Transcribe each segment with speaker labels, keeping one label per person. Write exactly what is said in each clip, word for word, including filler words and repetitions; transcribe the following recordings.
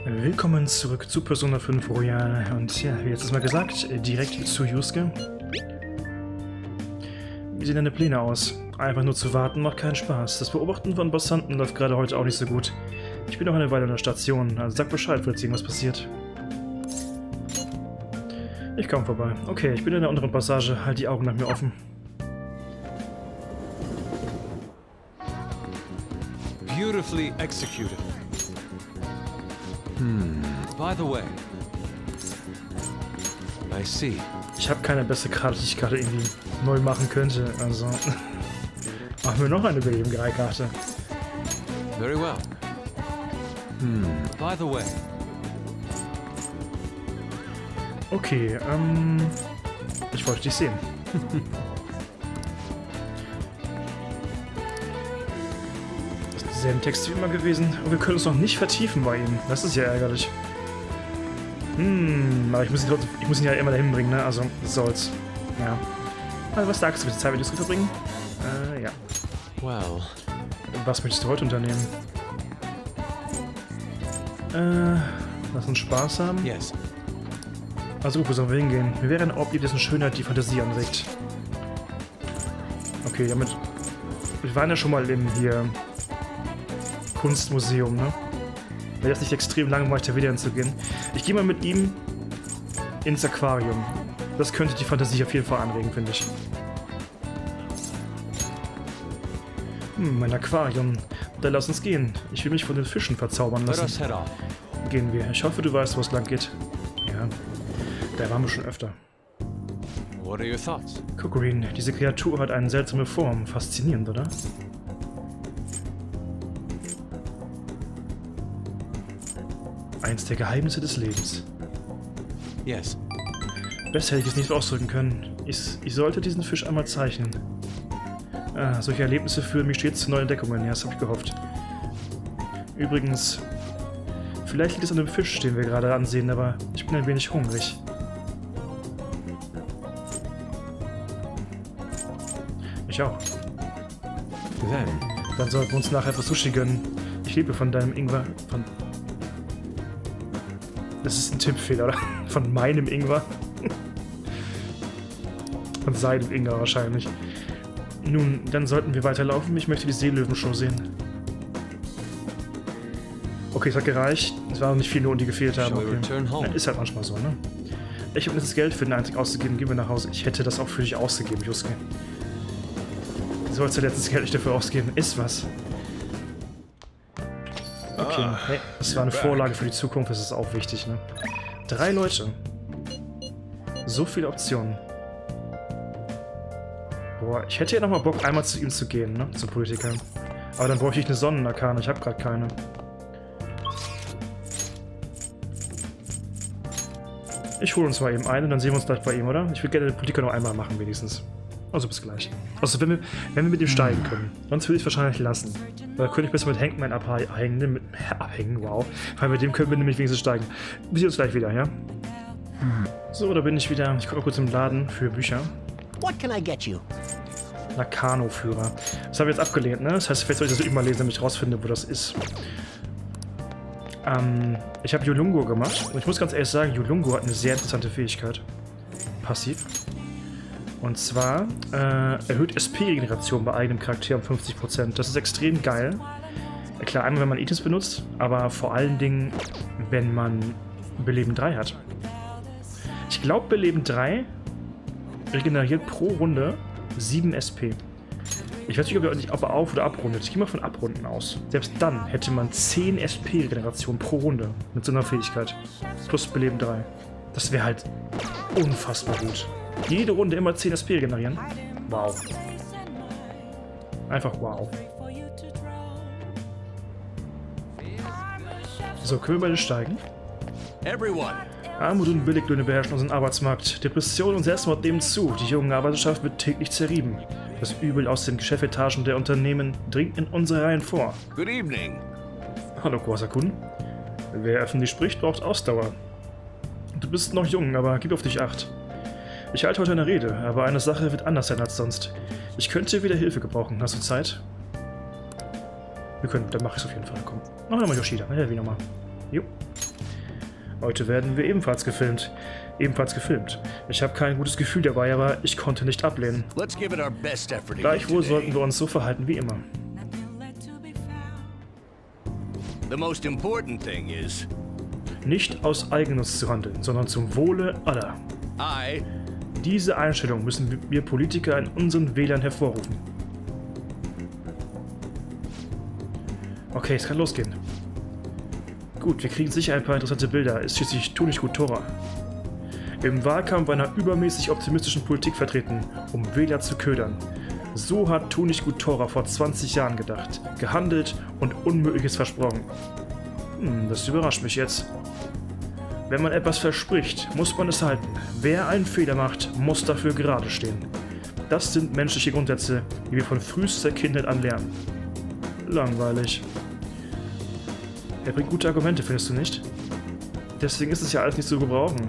Speaker 1: Willkommen zurück zu Persona fünf Royal und ja, wie jetzt ist mal gesagt, direkt zu Yusuke. Wie sehen deine Pläne aus? Einfach nur zu warten macht keinen Spaß. Das Beobachten von Passanten läuft gerade heute auch nicht so gut. Ich bin noch eine Weile an der Station, also sag Bescheid, falls irgendwas passiert. Ich komme vorbei. Okay, ich bin in der unteren Passage, halt die Augen nach mir offen.
Speaker 2: Beautifully executed. Hmm. By the way, I see.
Speaker 1: Ich habe keine bessere Karte, die ich gerade irgendwie neu machen könnte. Also machen wir noch eine Beleben drei Karte.
Speaker 2: Very well. Hmm. By the way.
Speaker 1: Okay, ähm, ich wollte dich sehen. Das ist dieselben Texte wie immer gewesen. Und wir können uns noch nicht vertiefen bei ihm. Das ist ja ärgerlich. Hm, aber ich muss ihn, trotzdem, ich muss ihn ja immer dahin bringen, ne? Also, was soll's. Ja. Also, was sagst du, willst du Zeit mit dir zu verbringen? Äh, ja.
Speaker 2: Well.
Speaker 1: Was möchtest du heute unternehmen? Äh, lass uns Spaß haben.
Speaker 2: Yes.
Speaker 1: Also gut, wo sollen wir hingehen? Wir wären ein Ort, dessen Schönheit die Fantasie anregt. Okay, damit... Wir waren ja schon mal im hier... Kunstmuseum, ne? Wäre das nicht extrem langweilig, da wieder hinzugehen. Ich gehe mal mit ihm ins Aquarium. Das könnte die Fantasie auf jeden Fall anregen, finde ich. Hm, mein Aquarium. Dann lass uns gehen. Ich will mich von den Fischen verzaubern lassen. Gehen wir. Ich hoffe, du weißt, wo es lang geht. Ja. Da waren wir schon öfter.
Speaker 2: What are your thoughts?
Speaker 1: Kukurin, diese Kreatur hat eine seltsame Form. Faszinierend, oder? Eins der Geheimnisse des Lebens.
Speaker 2: Yes.
Speaker 1: Besser hätte ich es nicht ausdrücken können. Ich, ich sollte diesen Fisch einmal zeichnen. Ah, solche Erlebnisse führen mich stets zu neuen Entdeckungen. Ja, das habe ich gehofft. Übrigens, vielleicht liegt es an dem Fisch, den wir gerade ansehen, aber ich bin ein wenig hungrig. Ich auch.
Speaker 2: Then.
Speaker 1: Dann sollten wir uns nachher etwas Sushi gönnen. Ich liebe von deinem Ingwer. Von. Das ist ein Tippfehler, oder? Von meinem Ingwer. Von seinem Ingwer wahrscheinlich. Nun, dann sollten wir weiterlaufen. Ich möchte die Seelöwenshow sehen. Okay, es hat gereicht. Es waren nicht viele, die gefehlt haben. Okay. Ja, ist halt manchmal so, ne? Ich habe das Geld für den Einzig ausgegeben. Gehen wir nach Hause. Ich hätte das auch für dich ausgegeben, Yusuke. Du sollst ja letztes Geld nicht dafür ausgeben. Ist was. Okay, hey, das war eine Vorlage für die Zukunft. Das ist auch wichtig, ne? Drei Leute. So viele Optionen. Boah, ich hätte ja nochmal Bock, einmal zu ihm zu gehen, ne? Zum Politiker. Aber dann bräuchte ich eine Sonnenarkane. Ich habe gerade keine. Ich hole uns mal eben ein und dann sehen wir uns gleich bei ihm, oder? Ich will gerne den Politiker noch einmal machen, wenigstens. Also bis gleich. Also wenn wir, wenn wir mit ihm steigen können. Sonst würde ich es wahrscheinlich lassen. Weil da könnte ich besser mit Hankman abhängen. Mit, abhängen, wow. Weil mit dem können wir nämlich wenigstens steigen. Wir sehen uns gleich wieder, ja? So, da bin ich wieder. Ich gucke mal kurz im Laden für Bücher.
Speaker 3: What can I get you?
Speaker 1: Nakano-Führer. Das habe ich jetzt abgelehnt, ne? Das heißt, vielleicht soll ich das wirklich mal lesen, damit ich rausfinde, wo das ist. Ähm, ich habe Yolungo gemacht. Und ich muss ganz ehrlich sagen, Yolungo hat eine sehr interessante Fähigkeit. Passiv. Und zwar äh, erhöht S P-Regeneration bei eigenem Charakter um fünfzig Prozent. Das ist extrem geil. Ja, klar, einmal wenn man Items benutzt, aber vor allen Dingen, wenn man Beleben drei hat. Ich glaube, Beleben drei regeneriert pro Runde sieben S P. Ich weiß nicht, ob er auf- oder abrundet. Ich gehe mal von Abrunden aus. Selbst dann hätte man zehn S P-Regeneration pro Runde mit so einer Fähigkeit. Plus Beleben drei. Das wäre halt unfassbar gut. Jede Runde immer zehn S P generieren. Wow. Einfach wow. So, können wir beide steigen? Armut und Billiglöhne beherrschen unseren Arbeitsmarkt. Depression und Selbstmord nehmen zu. Die junge Arbeiterschaft wird täglich zerrieben. Das Übel aus den Geschäftsetagen der Unternehmen dringt in unsere Reihen vor.
Speaker 2: Good evening.
Speaker 1: Hallo, Kosa-kun. Wer öffentlich spricht, braucht Ausdauer. Du bist noch jung, aber gib auf dich acht. Ich halte heute eine Rede, aber eine Sache wird anders sein als sonst. Ich könnte wieder Hilfe gebrauchen. Hast du Zeit? Wir können, dann mache ich es auf jeden Fall. Komm. Machen wir mal Yoshida. Ja, wie nochmal. Jo. Heute werden wir ebenfalls gefilmt. Ebenfalls gefilmt. Ich habe kein gutes Gefühl dabei, aber ich konnte nicht ablehnen.
Speaker 2: Let's give it our best effort again
Speaker 1: Gleichwohl
Speaker 2: today.
Speaker 1: sollten wir uns so verhalten wie immer.
Speaker 2: The most important thing is,
Speaker 1: Nicht aus Eigennutz zu handeln, sondern zum Wohle aller.
Speaker 2: I
Speaker 1: Diese Einstellung müssen wir Politiker in unseren Wählern hervorrufen. Okay, es kann losgehen. Gut, wir kriegen sicher ein paar interessante Bilder. Ist schließlich Tunicht gut Tora. Im Wahlkampf einer übermäßig optimistischen Politik vertreten, um Wähler zu ködern. So hat Tunicht gut Tora vor zwanzig Jahren gedacht, gehandelt und Unmögliches versprochen. Hm, das überrascht mich jetzt. Wenn man etwas verspricht, muss man es halten. Wer einen Fehler macht, muss dafür gerade stehen. Das sind menschliche Grundsätze, die wir von frühester Kindheit an lernen. Langweilig. Er bringt gute Argumente, findest du nicht? Deswegen ist es ja alles nicht zu gebrauchen.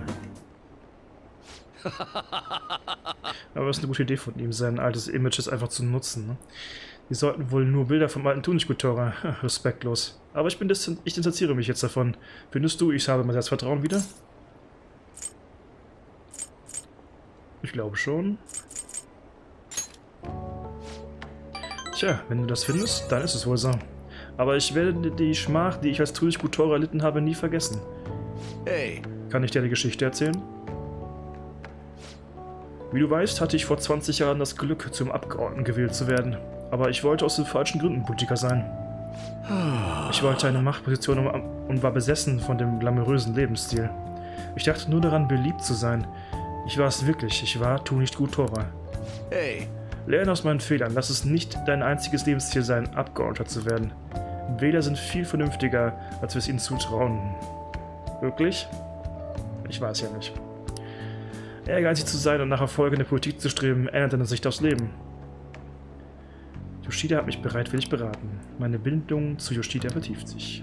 Speaker 1: Aber es ist eine gute Idee von ihm, sein altes Image einfach zu nutzen. Ne? Wir sollten wohl nur Bilder vom alten Tunichtgutora. Respektlos. Aber ich bin distan ich distanziere mich jetzt davon. Findest du, ich habe mein Selbstvertrauen wieder? Ich glaube schon. Tja, wenn du das findest, dann ist es wohl so. Aber ich werde die Schmach, die ich als Tunichtgutora erlitten habe, nie vergessen.
Speaker 2: Hey,
Speaker 1: Kann ich dir eine Geschichte erzählen? Wie du weißt, hatte ich vor zwanzig Jahren das Glück, zum Abgeordneten gewählt zu werden. Aber ich wollte aus den falschen Gründen Politiker sein. Ich wollte eine Machtposition und war besessen von dem glamourösen Lebensstil. Ich dachte nur daran, beliebt zu sein. Ich war es wirklich. Ich war Tunichtgutora.
Speaker 2: hey,
Speaker 1: Lerne aus meinen Fehlern. Lass es nicht dein einziges Lebensziel sein, Abgeordneter zu werden. Wähler sind viel vernünftiger, als wir es ihnen zutrauen. Wirklich? Ich weiß ja nicht. Ehrgeizig zu sein und nach Erfolg in der Politik zu streben, ändert deine Sicht aufs Leben. Yoshida hat mich bereitwillig beraten. Meine Bindung zu Yoshida vertieft sich.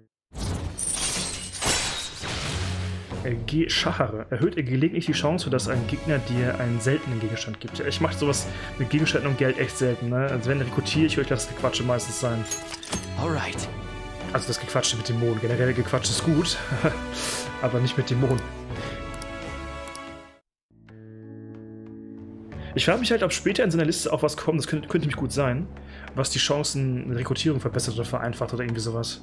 Speaker 1: Ge Schachere. Erhöht er gelegentlich die Chance, dass ein Gegner dir einen seltenen Gegenstand gibt. Ja, ich mache sowas mit Gegenständen und Geld echt selten. Ne? Also wenn rekrutiere ich, würde ich das Gequatsche meistens sein.
Speaker 2: alright.
Speaker 1: Also das Gequatsche mit Dämonen. Generell Gequatsche ist gut, aber nicht mit Dämonen. Ich frage mich halt, ob später in seiner Liste auch was kommt, das könnte, könnte nämlich gut sein, was die Chancen der Rekrutierung verbessert oder vereinfacht oder irgendwie sowas.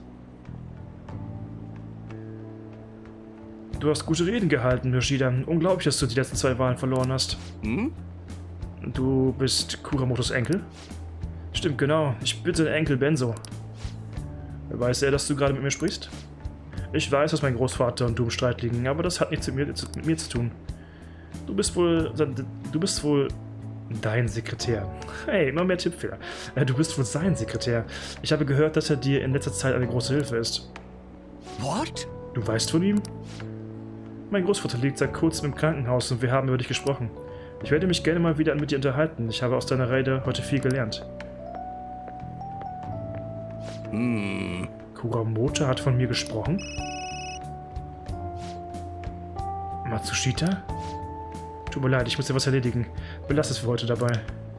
Speaker 1: Du hast gute Reden gehalten, Yoshida. Unglaublich, dass du die letzten zwei Wahlen verloren hast.
Speaker 2: Hm?
Speaker 1: Du bist Kuramotos Enkel? Stimmt, genau. Ich bin sein Enkel Benzo. Weiß er, dass du gerade mit mir sprichst? Ich weiß, dass mein Großvater und du im Streit liegen, aber das hat nichts mit mir, mit mir zu tun. Du bist wohl... Du bist wohl... Dein Sekretär. Hey, immer mehr Tippfehler. Du bist wohl sein Sekretär. Ich habe gehört, dass er dir in letzter Zeit eine große Hilfe ist.
Speaker 2: What?
Speaker 1: Du weißt von ihm? Mein Großvater liegt seit kurzem im Krankenhaus und wir haben über dich gesprochen. Ich werde mich gerne mal wieder mit dir unterhalten. Ich habe aus deiner Rede heute viel gelernt.
Speaker 2: Hm.
Speaker 1: Kuramoto hat von mir gesprochen? Matsushita? Tut mir leid, ich muss dir was erledigen. Belass es für heute dabei.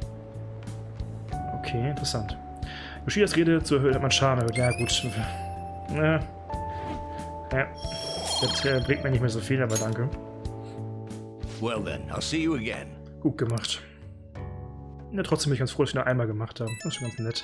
Speaker 1: Okay, interessant. Yoshidas Rede zur Höhle man Charme. Ja, gut. Ja. Ja. Das äh, bringt mir nicht mehr so viel, aber danke.
Speaker 2: Well then, I'll see you again.
Speaker 1: Gut gemacht. Ja, trotzdem bin ich ganz froh, dass wir nur einmal gemacht haben. Das ist schon ganz nett.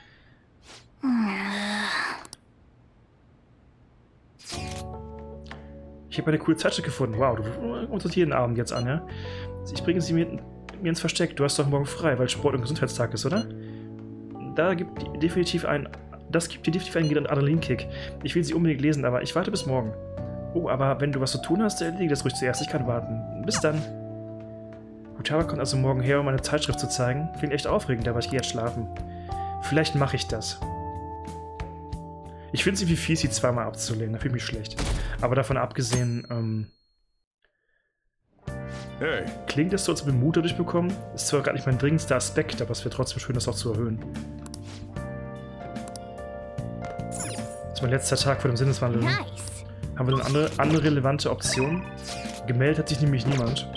Speaker 1: Ich habe eine coole Zeitschrift gefunden. Wow, du rufst das jeden Abend jetzt an, ja? Ich bringe sie mir, mir ins Versteck. Du hast doch morgen frei, weil Sport- und Gesundheitstag ist, oder? Da gibt die definitiv ein, das gibt dir definitiv einen Adrenalinkick. Ich will sie unbedingt lesen, aber ich warte bis morgen. Oh, aber wenn du was zu tun hast, erledige das ruhig zuerst. Ich kann warten. Bis dann. Futaba kommt also morgen her, um meine Zeitschrift zu zeigen. Klingt echt aufregend, aber ich gehe jetzt schlafen. Vielleicht mache ich das. Ich finde es irgendwie fies, sie zweimal abzulehnen. Da fühle ich mich schlecht. Aber davon abgesehen, ähm...
Speaker 2: Hey.
Speaker 1: klingt es so, als ob wir Mut dadurch bekommen. Ist zwar gar nicht mein dringendster Aspekt, aber es wäre trotzdem schön, das auch zu erhöhen. Das ist mein letzter Tag vor dem Sinneswandel.
Speaker 3: Nice.
Speaker 1: Haben wir dann andere, andere relevante Optionen? Gemeldet hat sich nämlich niemand.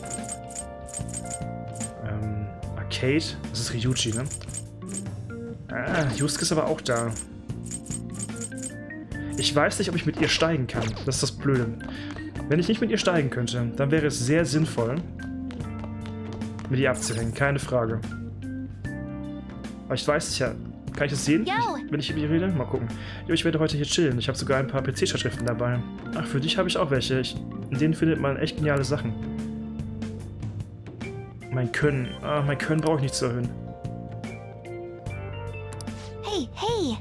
Speaker 1: Ähm, Arcade? Das ist Ryuji, ne? Ah, Yusuke ist aber auch da. Ich weiß nicht, ob ich mit ihr steigen kann. Das ist das Blöde. Wenn ich nicht mit ihr steigen könnte, dann wäre es sehr sinnvoll, mit ihr abzuhängen. Keine Frage. Aber ich weiß es ja. Kann ich das sehen, wenn ich mit ihr rede? Mal gucken. Jo, ich werde heute hier chillen. Ich habe sogar ein paar P C-Schriften dabei. Ach, für dich habe ich auch welche. Ich, in denen findet man echt geniale Sachen. Mein Können. Ah, mein Können brauche ich nicht zu erhöhen.
Speaker 3: Hey, hey!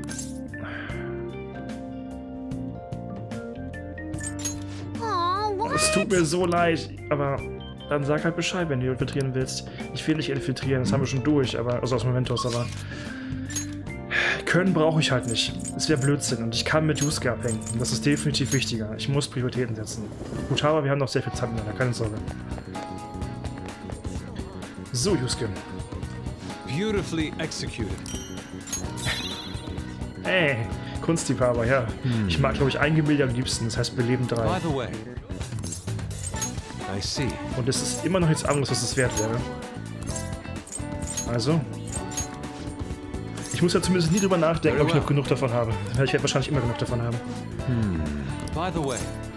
Speaker 3: Oh,
Speaker 1: Es tut mir so leid, aber dann sag halt Bescheid, wenn du infiltrieren willst. Ich will nicht infiltrieren, das haben wir schon durch, aber also aus Momentos, aber Können brauche ich halt nicht. Es wäre Blödsinn und ich kann mit Yusuke abhängen. Und das ist definitiv wichtiger. Ich muss Prioritäten setzen. Gut, aber wir haben noch sehr viel Zeit miteinander, keine Sorge. So, Yusuke.
Speaker 4: Beautifully executed.
Speaker 1: Hey, Kunstliebhaber, ja. Hm. Ich mag, glaube ich, ein Gemälde am liebsten. Das heißt, wir leben drei.
Speaker 4: By the way, I see.
Speaker 1: Und es ist immer noch nichts anderes, was es wert wäre. Also. Ich muss ja zumindest nie drüber nachdenken, ob ich noch genug davon habe. Ich werde wahrscheinlich immer genug davon haben.
Speaker 4: Hm. By the way.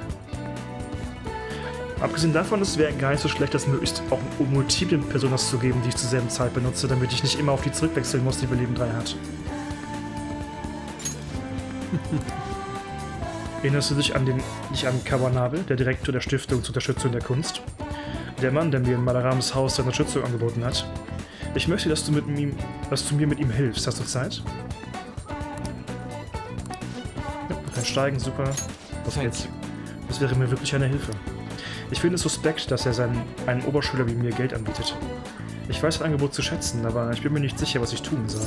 Speaker 1: Abgesehen davon, es wäre gar nicht so schlecht, das möglichst auch multiple Personas zu geben, die ich zur selben Zeit benutze, damit ich nicht immer auf die zurückwechseln muss, die Beleben drei hat. Erinnerst du dich an den, nicht an Kawanabe, der Direktor der Stiftung zur Unterstützung der Kunst? Der Mann, der mir in Madarames Haus seine Unterstützung angeboten hat. Ich möchte, dass du, mit ihm, dass du mir mit ihm hilfst. Hast du Zeit? Ja, kann steigen, super. Was geht's? Das wäre mir wirklich eine Hilfe. Ich finde es suspekt, dass er seinen, einem Oberschüler wie mir Geld anbietet. Ich weiß das Angebot zu schätzen, aber ich bin mir nicht sicher, was ich tun soll.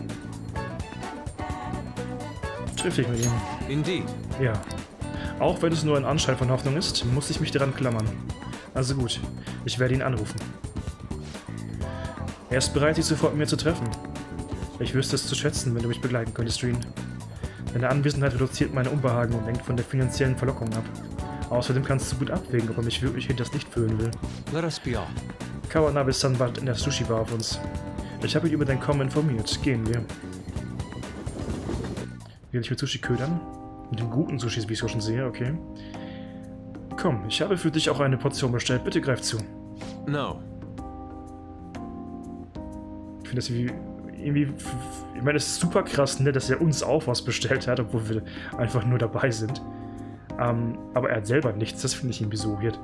Speaker 1: Triff ich mit ihm?
Speaker 4: Indeed.
Speaker 1: Ja. Auch wenn es nur ein Anschein von Hoffnung ist, muss ich mich daran klammern. Also gut, ich werde ihn anrufen. Er ist bereit, sich sofort mit mir zu treffen. Ich wüsste es zu schätzen, wenn du mich begleiten könntest, Rin. Deine Anwesenheit reduziert meine Unbehagen und lenkt von der finanziellen Verlockung ab. Außerdem kannst du gut abwägen, ob er mich wirklich hinters Licht führen will.
Speaker 4: Let us be off.
Speaker 1: Kawanabe-san wartet in der Sushi-Bar auf uns. Ich habe ihn über dein Kommen informiert. Gehen wir. Will ich mit Sushi ködern? Mit den guten Sushis, wie ich so schon sehe, okay. Komm, ich habe für dich auch eine Portion bestellt. Bitte greif zu.
Speaker 4: No.
Speaker 1: Ich finde das wie... irgendwie... Ich meine, es ist super krass, ne, dass er uns auch was bestellt hat, obwohl wir einfach nur dabei sind. Ähm, aber er hat selber nichts. Das finde ich irgendwie so weird.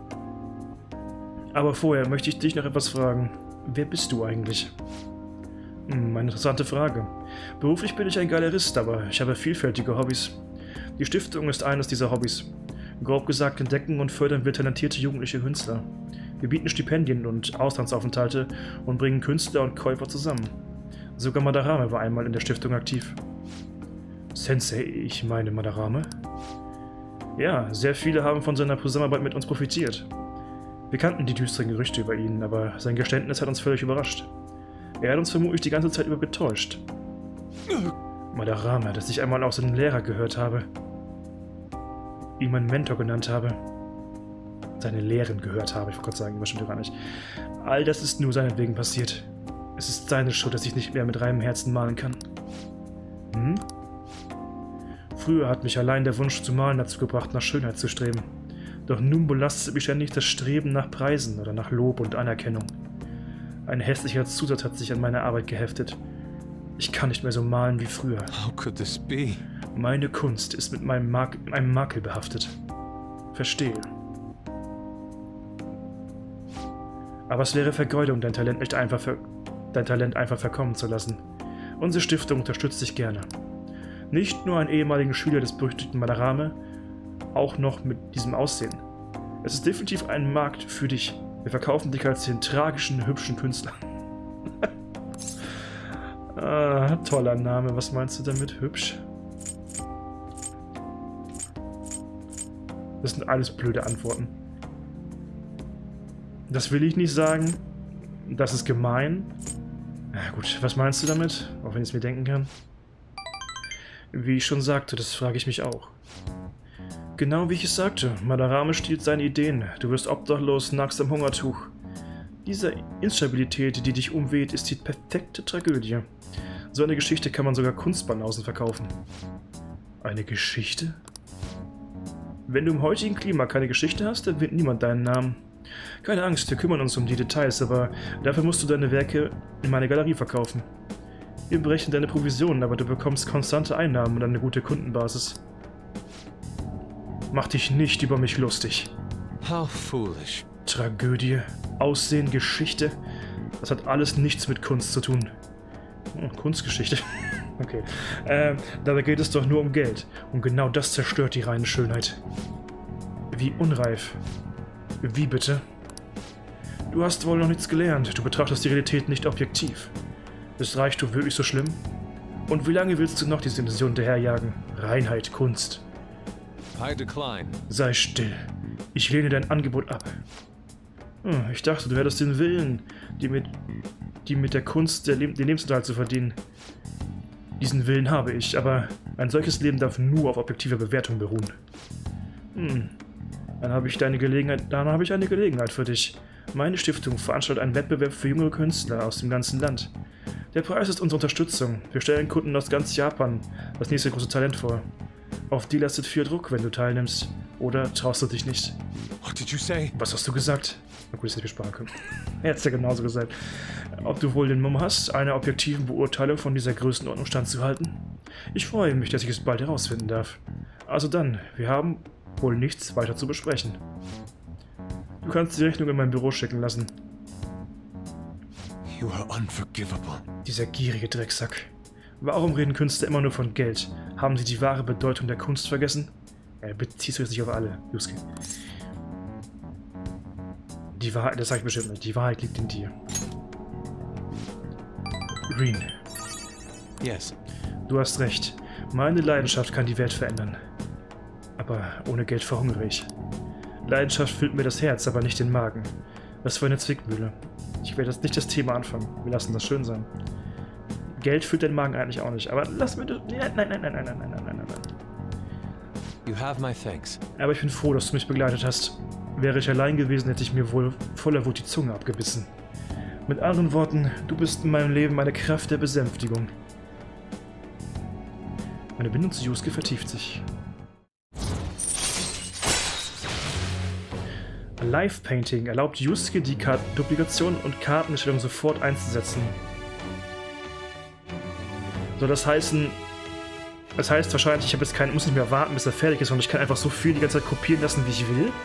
Speaker 1: Aber vorher möchte ich dich noch etwas fragen. Wer bist du eigentlich? Hm, eine interessante Frage. Beruflich bin ich ein Galerist, aber ich habe vielfältige Hobbys. Die Stiftung ist eines dieser Hobbys. Grob gesagt entdecken und fördern wir talentierte jugendliche Künstler. Wir bieten Stipendien und Auslandsaufenthalte und bringen Künstler und Käufer zusammen. Sogar Madarame war einmal in der Stiftung aktiv. Sensei, ich meine Madarame? Ja, sehr viele haben von seiner Zusammenarbeit mit uns profitiert. Wir kannten die düsteren Gerüchte über ihn, aber sein Geständnis hat uns völlig überrascht. Er hat uns vermutlich die ganze Zeit über getäuscht. Madarame, dass ich einmal auch seinen Lehrer gehört habe. Ihn meinen Mentor genannt habe. Seine Lehren gehört habe, ich wollte gerade sagen, das stimmt gar nicht. All das ist nur seinetwegen passiert. Es ist seine Schuld, dass ich nicht mehr mit reinem Herzen malen kann. Hm? Früher hat mich allein der Wunsch zu malen dazu gebracht, nach Schönheit zu streben. Doch nun belastet mich ständig das Streben nach Preisen oder nach Lob und Anerkennung. Ein hässlicher Zusatz hat sich an meine Arbeit geheftet. Ich kann nicht mehr so malen wie früher.
Speaker 4: How could this be?
Speaker 1: Meine Kunst ist mit meinem, Mak einem Makel behaftet. Verstehe. Aber es wäre Vergeudung, dein Talent nicht einfach ver dein Talent einfach verkommen zu lassen. Unsere Stiftung unterstützt dich gerne. Nicht nur einen ehemaligen Schüler des berüchtigten Madarame, auch noch mit diesem Aussehen. Es ist definitiv ein Markt für dich. Wir verkaufen dich als den tragischen, hübschen Künstler. Ah, toller Name. Was meinst du damit? Hübsch? Das sind alles blöde Antworten. Das will ich nicht sagen. Das ist gemein. Na gut, was meinst du damit? Auch wenn ich es mir denken kann. Wie ich schon sagte, das frage ich mich auch. Genau wie ich es sagte, Madarame stiehlt seine Ideen. Du wirst obdachlos, nagst am Hungertuch. Diese Instabilität, die dich umweht, ist die perfekte Tragödie. So eine Geschichte kann man sogar Kunstbanausen verkaufen. Eine Geschichte? Wenn du im heutigen Klima keine Geschichte hast, dann wird niemand deinen Namen. Keine Angst, wir kümmern uns um die Details, aber dafür musst du deine Werke in meine Galerie verkaufen. Wir berechnen deine Provisionen, aber du bekommst konstante Einnahmen und eine gute Kundenbasis. Mach dich nicht über mich lustig.
Speaker 4: How foolish.
Speaker 1: Tragödie, Aussehen, Geschichte, das hat alles nichts mit Kunst zu tun. Oh, Kunstgeschichte. Okay. Ähm, dabei geht es doch nur um Geld. Und genau das zerstört die reine Schönheit. Wie unreif. Wie bitte? Du hast wohl noch nichts gelernt. Du betrachtest die Realität nicht objektiv. Ist Reichtum wirklich so schlimm? Und wie lange willst du noch diese Illusion hinterherjagen? Reinheit, Kunst.
Speaker 4: I decline.
Speaker 1: Sei still. Ich lehne dein Angebot ab. Hm, ich dachte, du hättest den Willen, die mit, die mit der Kunst der Le den Lebensunterhalt zu verdienen. Diesen Willen habe ich, aber ein solches Leben darf nur auf objektiver Bewertung beruhen. Hm, dann habe ich deine Gelegenheit, dann habe ich eine Gelegenheit für dich. Meine Stiftung veranstaltet einen Wettbewerb für junge Künstler aus dem ganzen Land. Der Preis ist unsere Unterstützung. Wir stellen Kunden aus ganz Japan das nächste große Talent vor. Auf die lastet viel Druck, wenn du teilnimmst. Oder traust du dich nicht?
Speaker 4: What did you say?
Speaker 1: Was hast du gesagt? Na gut, das hätte ich sparen können. Er hat es ja genauso gesagt. Ob du wohl den Mumm hast, einer objektiven Beurteilung von dieser Größenordnung standzuhalten? Ich freue mich, dass ich es bald herausfinden darf. Also dann, wir haben wohl nichts weiter zu besprechen. Du kannst die Rechnung in mein Büro schicken lassen.
Speaker 4: You are unforgivable.
Speaker 1: Dieser gierige Drecksack. Warum reden Künstler immer nur von Geld? Haben sie die wahre Bedeutung der Kunst vergessen? Er bezieht sich nicht auf alle, Yusuke. Die Wahrheit, das sage ich bestimmt nicht, die Wahrheit liegt in dir. Rean.
Speaker 4: Yes.
Speaker 1: Du hast recht. Meine Leidenschaft kann die Welt verändern. Aber ohne Geld verhungere ich. Leidenschaft füllt mir das Herz, aber nicht den Magen. Was für eine Zwickmühle. Ich werde jetzt nicht das Thema anfangen. Wir lassen das schön sein. Geld füllt den Magen eigentlich auch nicht. Aber lass mir das... Nein, nein, nein, nein, nein, nein, nein, nein, nein, nein.
Speaker 4: You have my thanks.
Speaker 1: Aber ich bin froh, dass du mich begleitet hast. Wäre ich allein gewesen, hätte ich mir wohl voller Wut die Zunge abgebissen. Mit anderen Worten, du bist in meinem Leben eine Kraft der Besänftigung. Meine Bindung zu Yusuke vertieft sich. Live Painting erlaubt Yusuke, die Duplikation und Kartenerstellung sofort einzusetzen. Soll das heißen, das heißt wahrscheinlich, ich habe jetzt keinen, muss nicht mehr warten, bis er fertig ist, sondern ich kann einfach so viel die ganze Zeit kopieren lassen, wie ich will?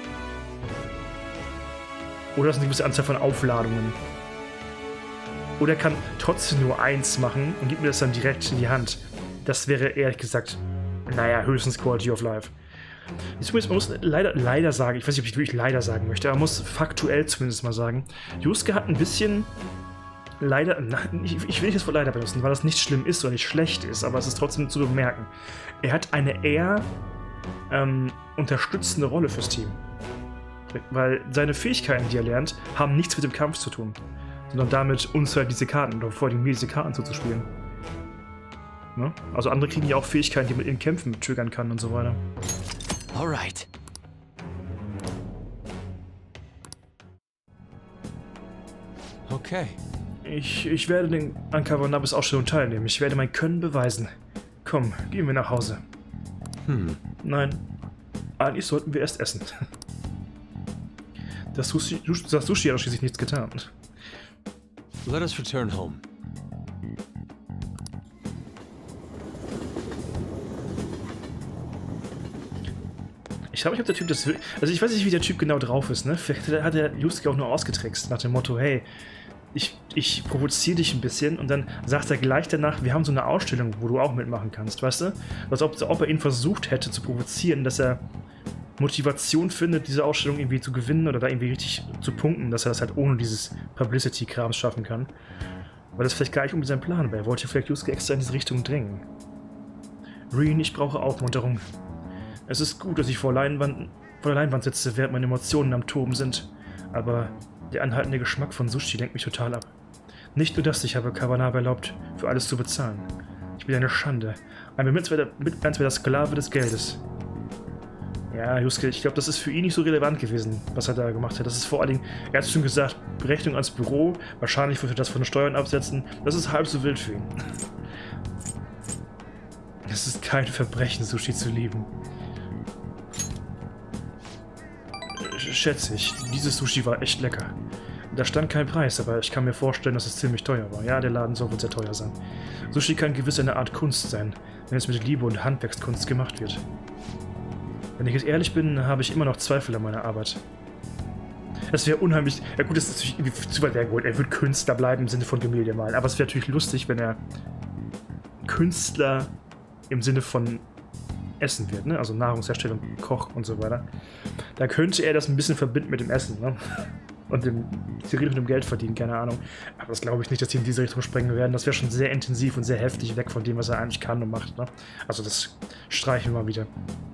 Speaker 1: Oder das ist eine gewisse Anzahl von Aufladungen. Oder er kann trotzdem nur eins machen und gibt mir das dann direkt in die Hand. Das wäre ehrlich gesagt, naja, höchstens Quality of Life. Jetzt muss, man muss leider, leider sagen, ich weiß nicht, ob ich wirklich leider sagen möchte, aber man muss faktuell zumindest mal sagen, Yusuke hat ein bisschen leider, na, ich, ich will nicht das Wort leider benutzen, weil das nicht schlimm ist oder nicht schlecht ist, aber es ist trotzdem zu bemerken. Er hat eine eher ähm, unterstützende Rolle fürs Team. Weil seine Fähigkeiten, die er lernt, haben nichts mit dem Kampf zu tun, sondern damit, uns halt diese Karten oder vor allem mir diese Karten zuzuspielen. Ne? Also andere kriegen ja auch Fähigkeiten, die man in Kämpfen triggern kann und so weiter.
Speaker 2: Alright.
Speaker 4: Okay.
Speaker 1: Ich, ich werde den, an Kawanabes Ausstellung teilnehmen. Ich werde mein Können beweisen. Komm, gehen wir nach Hause.
Speaker 4: Hm.
Speaker 1: Nein, eigentlich sollten wir erst essen. Das Sushi, das Sushi hat schließlich nichts getan.
Speaker 4: Let us return home.
Speaker 1: Ich frage mich, ob der Typ das will. Also ich weiß nicht, wie der Typ genau drauf ist, ne? Vielleicht hat der Yusuke auch nur ausgetrickst, nach dem Motto, hey, ich, ich provoziere dich ein bisschen und dann sagt er gleich danach, wir haben so eine Ausstellung, wo du auch mitmachen kannst, weißt du? Als ob, ob er ihn versucht hätte zu provozieren, dass er Motivation findet, diese Ausstellung irgendwie zu gewinnen oder da irgendwie richtig zu punkten, dass er das halt ohne dieses Publicity-Krams schaffen kann. Weil das vielleicht gar nicht unbedingt sein Plan wäre. Er wollte vielleicht Yusuke extra in diese Richtung drängen. Rean, ich brauche Aufmunterung. Es ist gut, dass ich vor, Leinwand, vor der Leinwand sitze, während meine Emotionen am Toben sind. Aber der anhaltende Geschmack von Sushi lenkt mich total ab. Nicht nur das, ich habe Kawanabe erlaubt, für alles zu bezahlen. Ich bin eine Schande. Ein bemerkenswerter Sklave des Geldes. Ja, Yusuke, ich glaube, das ist für ihn nicht so relevant gewesen, was er da gemacht hat. Das ist vor allen Dingen, er hat schon gesagt, Berechnung ans Büro, wahrscheinlich wird er das von den Steuern absetzen. Das ist halb so wild für ihn. Es ist kein Verbrechen, Sushi zu lieben. Schätze ich, dieses Sushi war echt lecker. Da stand kein Preis, aber ich kann mir vorstellen, dass es ziemlich teuer war. Ja, der Laden soll wohl sehr teuer sein. Sushi kann gewiss eine Art Kunst sein, wenn es mit Liebe und Handwerkskunst gemacht wird. Wenn ich jetzt ehrlich bin, habe ich immer noch Zweifel an meiner Arbeit. Es wäre unheimlich... Ja gut, das ist natürlich irgendwie zu weit hergeholt. Er wird Künstler bleiben im Sinne von Gemälde malen. Aber es wäre natürlich lustig, wenn er Künstler im Sinne von Essen wird, ne? Also Nahrungsherstellung, Koch und so weiter. Da könnte er das ein bisschen verbinden mit dem Essen, ne? Und dem theoretisch mit dem Geld verdienen, keine Ahnung. Aber das glaube ich nicht, dass die in diese Richtung sprengen werden. Das wäre schon sehr intensiv und sehr heftig weg von dem, was er eigentlich kann und macht, ne? Also das streichen wir mal wieder.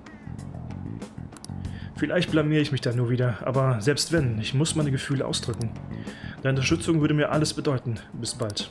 Speaker 1: Vielleicht blamiere ich mich da nur wieder, aber selbst wenn, ich muss meine Gefühle ausdrücken. Deine Unterstützung würde mir alles bedeuten. Bis bald.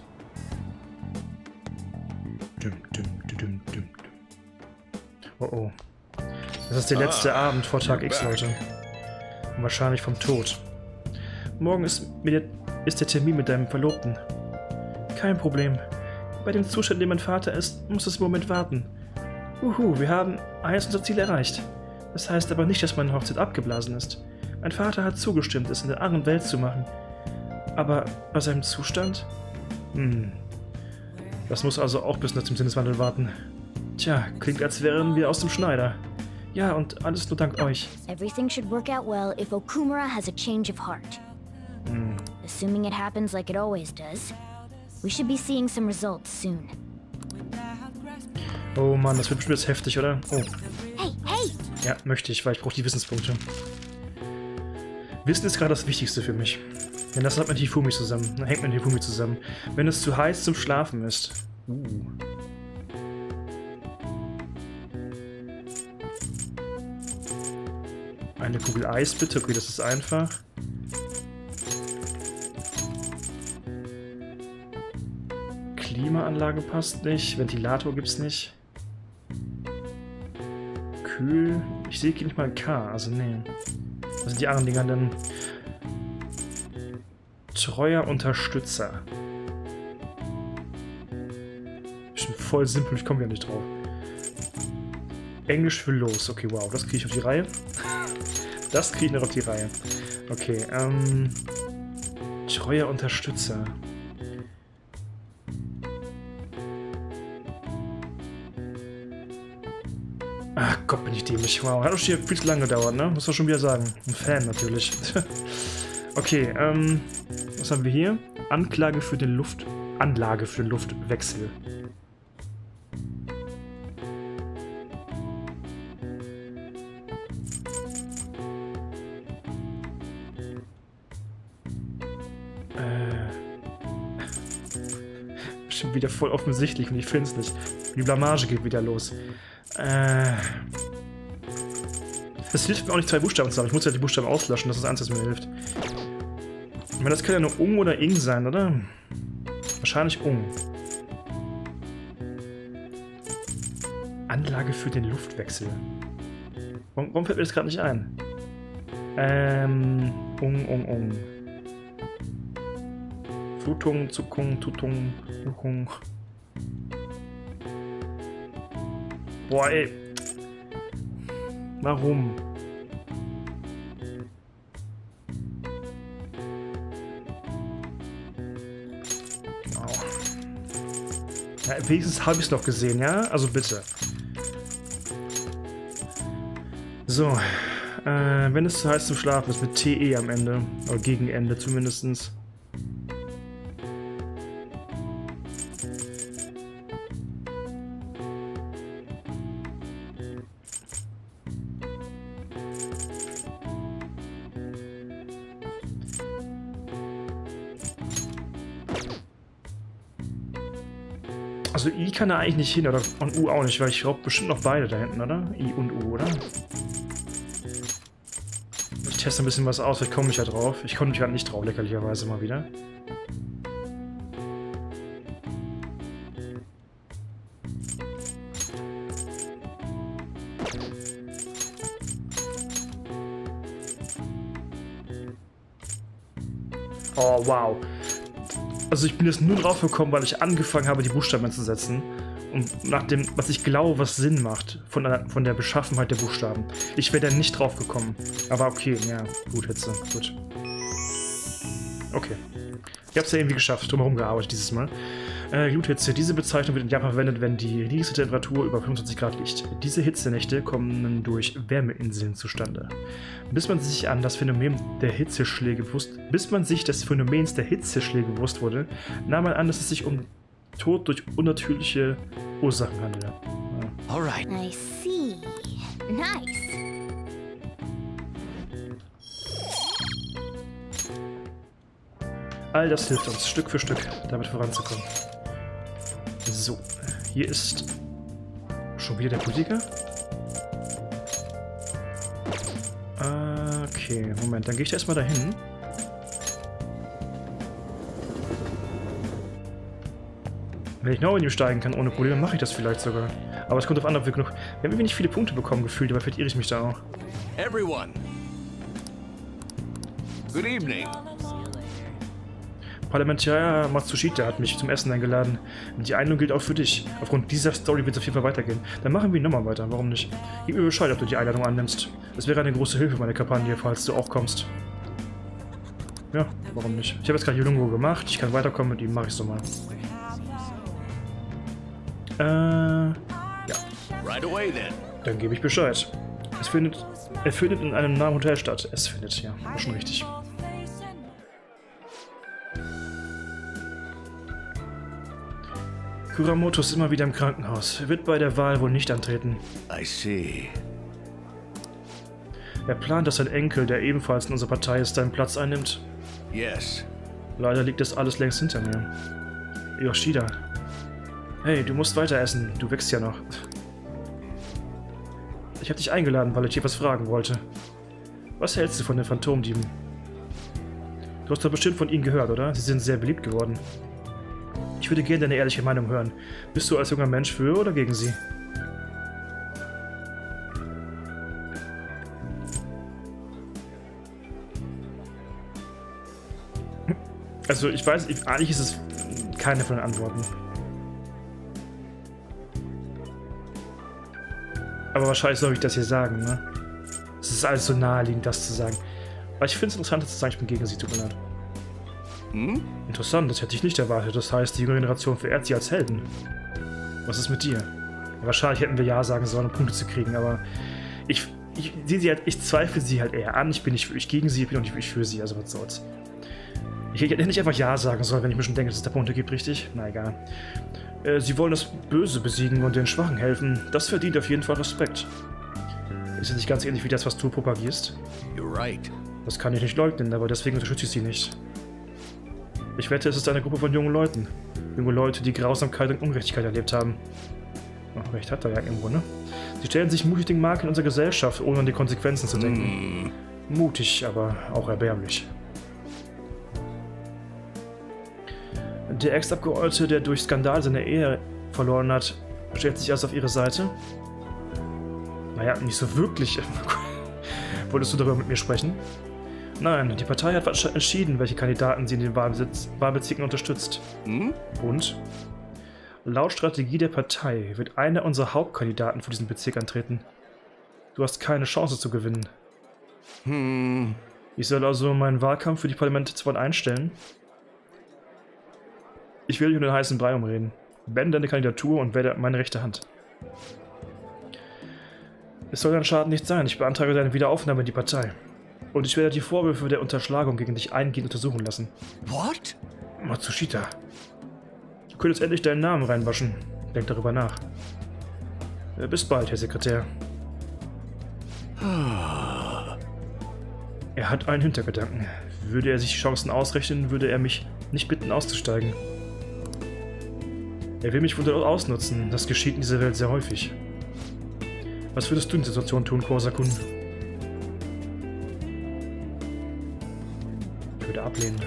Speaker 1: Dum, dum, dum, dum, dum. Oh oh. Das ist der letzte ah, Abend vor Tag X, Leute. Und wahrscheinlich vom Tod. Morgen ist, mit der, ist der Termin mit deinem Verlobten. Kein Problem. Bei dem Zustand, in dem mein Vater ist, muss es im Moment warten. Uhu, wir haben eins unser Ziel erreicht. Das heißt aber nicht, dass meine Hochzeit abgeblasen ist. Mein Vater hat zugestimmt, es in der anderen Welt zu machen. Aber bei seinem Zustand? Hm. Das muss also auch bis nach dem Sinneswandel warten. Tja, klingt, als wären wir aus dem Schneider. Ja, und alles nur dank euch.
Speaker 3: Everything should work out well if Okumura has a change of heart.
Speaker 1: Hm.
Speaker 3: Assuming it happens like it always does, we should be seeing some results soon.
Speaker 1: Oh Mann, das wird bestimmt jetzt heftig, oder? Oh.
Speaker 3: Hey, hey!
Speaker 1: Ja, möchte ich, weil ich brauche die Wissenspunkte. Wissen ist gerade das Wichtigste für mich. Denn das hat mit Hifumi zusammen. Hängt mit Hifumi zusammen. Wenn es zu heiß zum Schlafen ist. Uh. Eine Kugel Eis bitte. Okay, das ist einfach. Klimaanlage passt nicht. Ventilator gibt's nicht. Kühl. Ich sehe nicht mal ein K, also nee. Was sind die anderen Dinger denn? Treuer Unterstützer. Bestimmt voll simpel, ich komme ja nicht drauf. Englisch für los. Okay, wow, das kriege ich auf die Reihe. Das kriege ich noch auf die Reihe. Okay, ähm... Treuer Unterstützer. Ach Gott, bin ich dämlich. Wow, hat doch hier viel zu lange gedauert, ne? Muss man schon wieder sagen. Ein Fan natürlich. Okay, ähm... was haben wir hier? Anklage für den Luft... Anlage für den Luftwechsel. Bestimmt wieder voll offensichtlich und ich finde es nicht. Die Blamage geht wieder los. Äh... Das hilft mir auch nicht, zwei Buchstaben zu haben. Ich muss ja die Buchstaben auslöschen, das ist eins, was mir hilft. Ich meine, das kann ja nur Ung oder Ing sein, oder? Wahrscheinlich Ung. Anlage für den Luftwechsel. Warum, warum fällt mir das gerade nicht ein? Ähm... Ung, Ung, Ung. Flutung, Zuckung, Tutung, Tuckung. Boah, ey. Warum? Oh. Ja, wenigstens habe ich es noch gesehen, ja? Also bitte. So. Äh, wenn es zu heiß zum Schlafen ist, mit T E am Ende. Oder gegen Ende zumindest. Also I kann da eigentlich nicht hin, oder? Und U auch nicht, weil ich glaube bestimmt noch beide da hinten, oder? I und U, oder? Ich teste ein bisschen was aus, vielleicht komme ich ja drauf. Ich komme mich gerade nicht drauf, leckerlicherweise mal wieder. Oh, wow. Also ich bin jetzt nur drauf gekommen, weil ich angefangen habe, die Buchstaben einzusetzen. Und nach dem, was ich glaube, was Sinn macht, von der, von der Beschaffenheit der Buchstaben. Ich wäre da nicht drauf gekommen. Aber okay, ja, gut, Hitze, gut. Okay. Ich habe es ja irgendwie geschafft, drumherum gearbeitet dieses Mal. Äh, Gluthitze. Diese Bezeichnung wird in Japan verwendet, wenn die niedrigste Temperatur über fünfundzwanzig Grad liegt. Diese Hitzenächte kommen durch Wärmeinseln zustande. Bis man sich an das Phänomen der Hitzeschläge bewusst, bis man sich des Phänomens der Hitzeschläge bewusst wurde, nahm man an, dass es sich um Tod durch unnatürliche Ursachen handelt. Ja.
Speaker 2: Alright.
Speaker 3: I see. Nice.
Speaker 1: All das hilft uns, Stück für Stück, damit voranzukommen. So, hier ist schon wieder der Politiker. Okay, Moment, dann gehe ich da erstmal dahin. Wenn ich noch in ihm steigen kann ohne Probleme, mache ich das vielleicht sogar. Aber es kommt auf an, ob wir genug... Wir haben nicht viele Punkte bekommen gefühlt, aber verirre ich mich da auch.
Speaker 2: Everyone. Good evening.
Speaker 1: Parlamentarier Matsushita hat mich zum Essen eingeladen. Die Einladung gilt auch für dich. Aufgrund dieser Story wird es auf jeden Fall weitergehen. Dann machen wir nochmal weiter, warum nicht? Gib mir Bescheid, ob du die Einladung annimmst. Es wäre eine große Hilfe für meine Kampagne, falls du auch kommst. Ja, warum nicht? Ich habe jetzt gerade Yolungo gemacht, ich kann weiterkommen mit ihm, mache ich so mal. Äh, ja.
Speaker 2: Right away then.
Speaker 1: Dann gebe ich Bescheid. Es findet, er findet in einem nahen Hotel statt. Es findet, ja, war schon richtig. Kuramoto ist immer wieder im Krankenhaus. Er wird bei der Wahl wohl nicht antreten.
Speaker 2: I see.
Speaker 1: Er plant, dass sein Enkel, der ebenfalls in unserer Partei ist, seinen Platz einnimmt.
Speaker 2: Yes.
Speaker 1: Leider liegt das alles längst hinter mir. Yoshida. Hey, du musst weiter essen. Du wächst ja noch. Ich habe dich eingeladen, weil ich dir was fragen wollte. Was hältst du von den Phantomdieben? Du hast doch bestimmt von ihnen gehört, oder? Sie sind sehr beliebt geworden. Ich würde gerne deine ehrliche Meinung hören. Bist du als junger Mensch für oder gegen sie? Also ich weiß, ich, eigentlich ist es keine von den Antworten. Aber wahrscheinlich soll ich das hier sagen, ne? Es ist alles so naheliegend, das zu sagen. Aber ich finde es interessant, zu sagen, ich bin gegen sie, tut mir leid.
Speaker 2: Hm?
Speaker 1: Interessant, das hätte ich nicht erwartet. Das heißt, die junge Generation verehrt sie als Helden. Was ist mit dir? Wahrscheinlich hätten wir Ja sagen sollen, um Punkte zu kriegen, aber ich, ich sehe sie halt, ich zweifle sie halt eher an. Ich bin nicht wirklich gegen sie, ich bin auch nicht wirklich für sie, also was soll's. Ich hätte nicht einfach Ja sagen sollen, wenn ich mir schon denke, dass es da Punkte gibt, richtig? Na egal. Äh, sie wollen das Böse besiegen und den Schwachen helfen. Das verdient auf jeden Fall Respekt. Ist das nicht ganz ähnlich wie das, was du propagierst?
Speaker 2: You're right.
Speaker 1: Das kann ich nicht leugnen, aber deswegen unterstütze ich sie nicht. Ich wette, es ist eine Gruppe von jungen Leuten. Junge Leute, die Grausamkeit und Ungerechtigkeit erlebt haben. Ach, recht hat er ja irgendwo, ne? Sie stellen sich mutig den Markt in unserer Gesellschaft, ohne an die Konsequenzen zu denken. Mm. Mutig, aber auch erbärmlich. Der Ex-Abgeordnete, der durch Skandal seine Ehe verloren hat, stellt sich also auf ihre Seite? Naja, nicht so wirklich. Wolltest du darüber mit mir sprechen? Nein, die Partei hat entschieden, welche Kandidaten sie in den Wahlbesitz, Wahlbezirken unterstützt.
Speaker 2: Hm?
Speaker 1: Und? Laut Strategie der Partei wird einer unserer Hauptkandidaten für diesen Bezirk antreten. Du hast keine Chance zu gewinnen.
Speaker 2: Hm.
Speaker 1: Ich soll also meinen Wahlkampf für die Parlamentswahl einstellen? Ich will dich um den heißen Brei umreden. Beende deine Kandidatur und werde meine rechte Hand. Es soll dein Schaden nicht sein. Ich beantrage deine Wiederaufnahme in die Partei. Und ich werde die Vorwürfe der Unterschlagung gegen dich eingehend untersuchen lassen.
Speaker 2: What?
Speaker 1: Matsushita. Du könntest endlich deinen Namen reinwaschen. Denk darüber nach. Bis bald, Herr Sekretär. Er hat einen Hintergedanken. Würde er sich die Chancen ausrechnen, würde er mich nicht bitten, auszusteigen. Er will mich wohl ausnutzen. Das geschieht in dieser Welt sehr häufig. Was würdest du in der Situation tun, Kosa-kun? Ich würde ablehnen.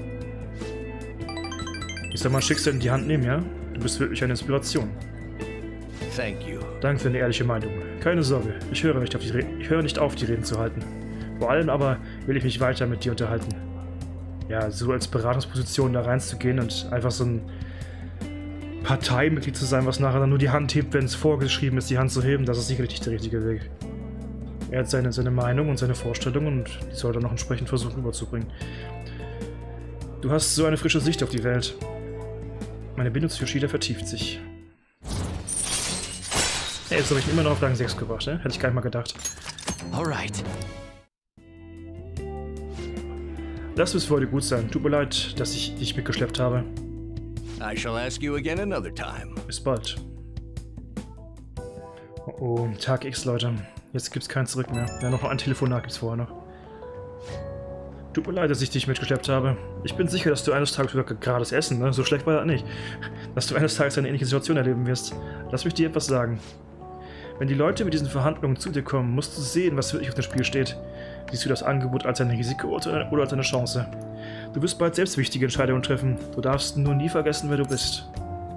Speaker 1: Ich soll mein Schicksal in die Hand nehmen, ja? Du bist wirklich eine Inspiration.
Speaker 2: Thank you.
Speaker 1: Danke für eine ehrliche Meinung. Keine Sorge, ich höre nicht auf die, Re ich höre nicht auf, die Reden zu halten. Vor allem aber will ich mich weiter mit dir unterhalten. ja, so als Beratungsposition da reinzugehen und einfach so ein Parteimitglied zu sein, was nachher dann nur die Hand hebt, wenn es vorgeschrieben ist, die Hand zu heben, das ist sicherlich nicht der richtige Weg. Er hat seine, seine Meinung und seine Vorstellung und die soll er noch entsprechend versuchen rüberzubringen. Du hast so eine frische Sicht auf die Welt. Meine Bindung zu Yoshida vertieft sich. Ey, jetzt habe ich ihn immer noch auf Rang sechs gebracht, ne? Hätte ich gar nicht mal gedacht.
Speaker 2: Alright.
Speaker 1: Das wird für heute gut sein. Tut mir leid, dass ich dich mitgeschleppt habe.
Speaker 2: I shall ask you again another time.
Speaker 1: Bis bald. Oh, oh, Tag X, Leute. Jetzt gibt's kein Zurück mehr. Ja, noch ein Telefonat gibt's vorher noch. Tut mir leid, dass ich dich mitgeschleppt habe. Ich bin sicher, dass du eines Tages sogar gerades Essen, ne? So schlecht war das nicht. Dass du eines Tages eine ähnliche Situation erleben wirst. Lass mich dir etwas sagen. Wenn die Leute mit diesen Verhandlungen zu dir kommen, musst du sehen, was wirklich auf dem Spiel steht. Siehst du das Angebot als ein Risiko oder als eine Chance? Du wirst bald selbst wichtige Entscheidungen treffen. Du darfst nur nie vergessen, wer du bist.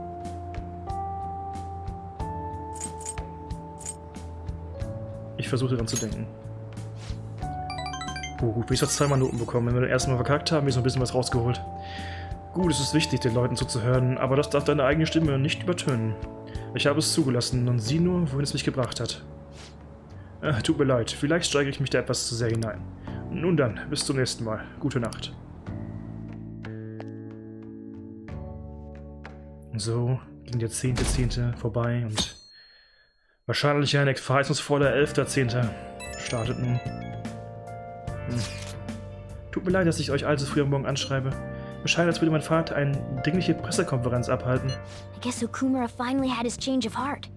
Speaker 1: Ich versuche daran zu denken. Oh, gut, ich soll zweimal Noten bekommen. Wenn wir das erste Mal verkackt haben, ist noch ein bisschen was rausgeholt. Gut, es ist wichtig, den Leuten zuzuhören, aber das darf deine eigene Stimme nicht übertönen. Ich habe es zugelassen und sieh nur, wohin es mich gebracht hat. Äh, tut mir leid, vielleicht steige ich mich da etwas zu sehr hinein. Nun dann, bis zum nächsten Mal. Gute Nacht. Und so ging der zehnte Zehnte vorbei und wahrscheinlich ein verheißungsvoller elfter Zehnter startet nun. Hm. Tut mir leid, dass ich euch allzu früh am Morgen anschreibe. Mir scheint, als würde mein Vater eine dringliche Pressekonferenz abhalten.
Speaker 3: I guess Okumura finally had his change of heart.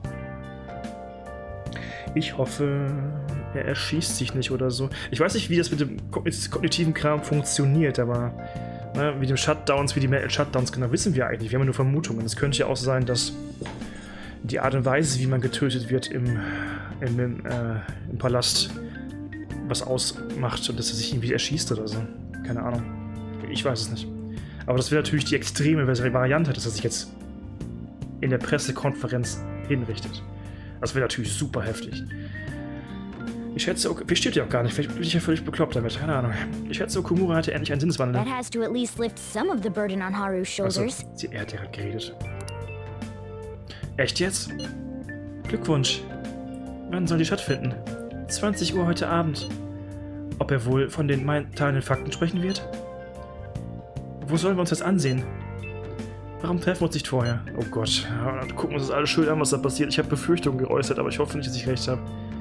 Speaker 1: Ich hoffe, er erschießt sich nicht oder so. Ich weiß nicht, wie das mit dem kognitiven Kram funktioniert, aber ne, wie dem Shutdowns, wie die Metal Shutdowns genau, wissen wir eigentlich. Wir haben ja nur Vermutungen. Es könnte ja auch sein, dass die Art und Weise, wie man getötet wird im, im, im, äh, im Palast, was ausmacht und dass er sich irgendwie erschießt oder so. Keine Ahnung. Ich weiß es nicht. Aber das wäre natürlich die extreme Variante, dass er sich jetzt in der Pressekonferenz hinrichtet. Das wäre natürlich super heftig. Ich schätze, okay, wie steht ja auch gar nicht. Vielleicht bin ich ja völlig bekloppt damit. Keine Ahnung. Ich schätze, Okumura hatte endlich einen Sinneswandel.
Speaker 3: That has to at least lift some of the burden on Haru's shoulders.
Speaker 1: Also, sie, er hat ja gerade geredet. Echt jetzt? Glückwunsch. Wann soll die stattfinden? zwanzig Uhr heute Abend. Ob er wohl von den mentalen Fakten sprechen wird? Wo sollen wir uns das ansehen? Warum treffen wir uns nicht vorher? Oh Gott, ja, dann gucken wir uns das alles schön an, was da passiert. Ich habe Befürchtungen geäußert, aber ich hoffe nicht, dass ich recht habe.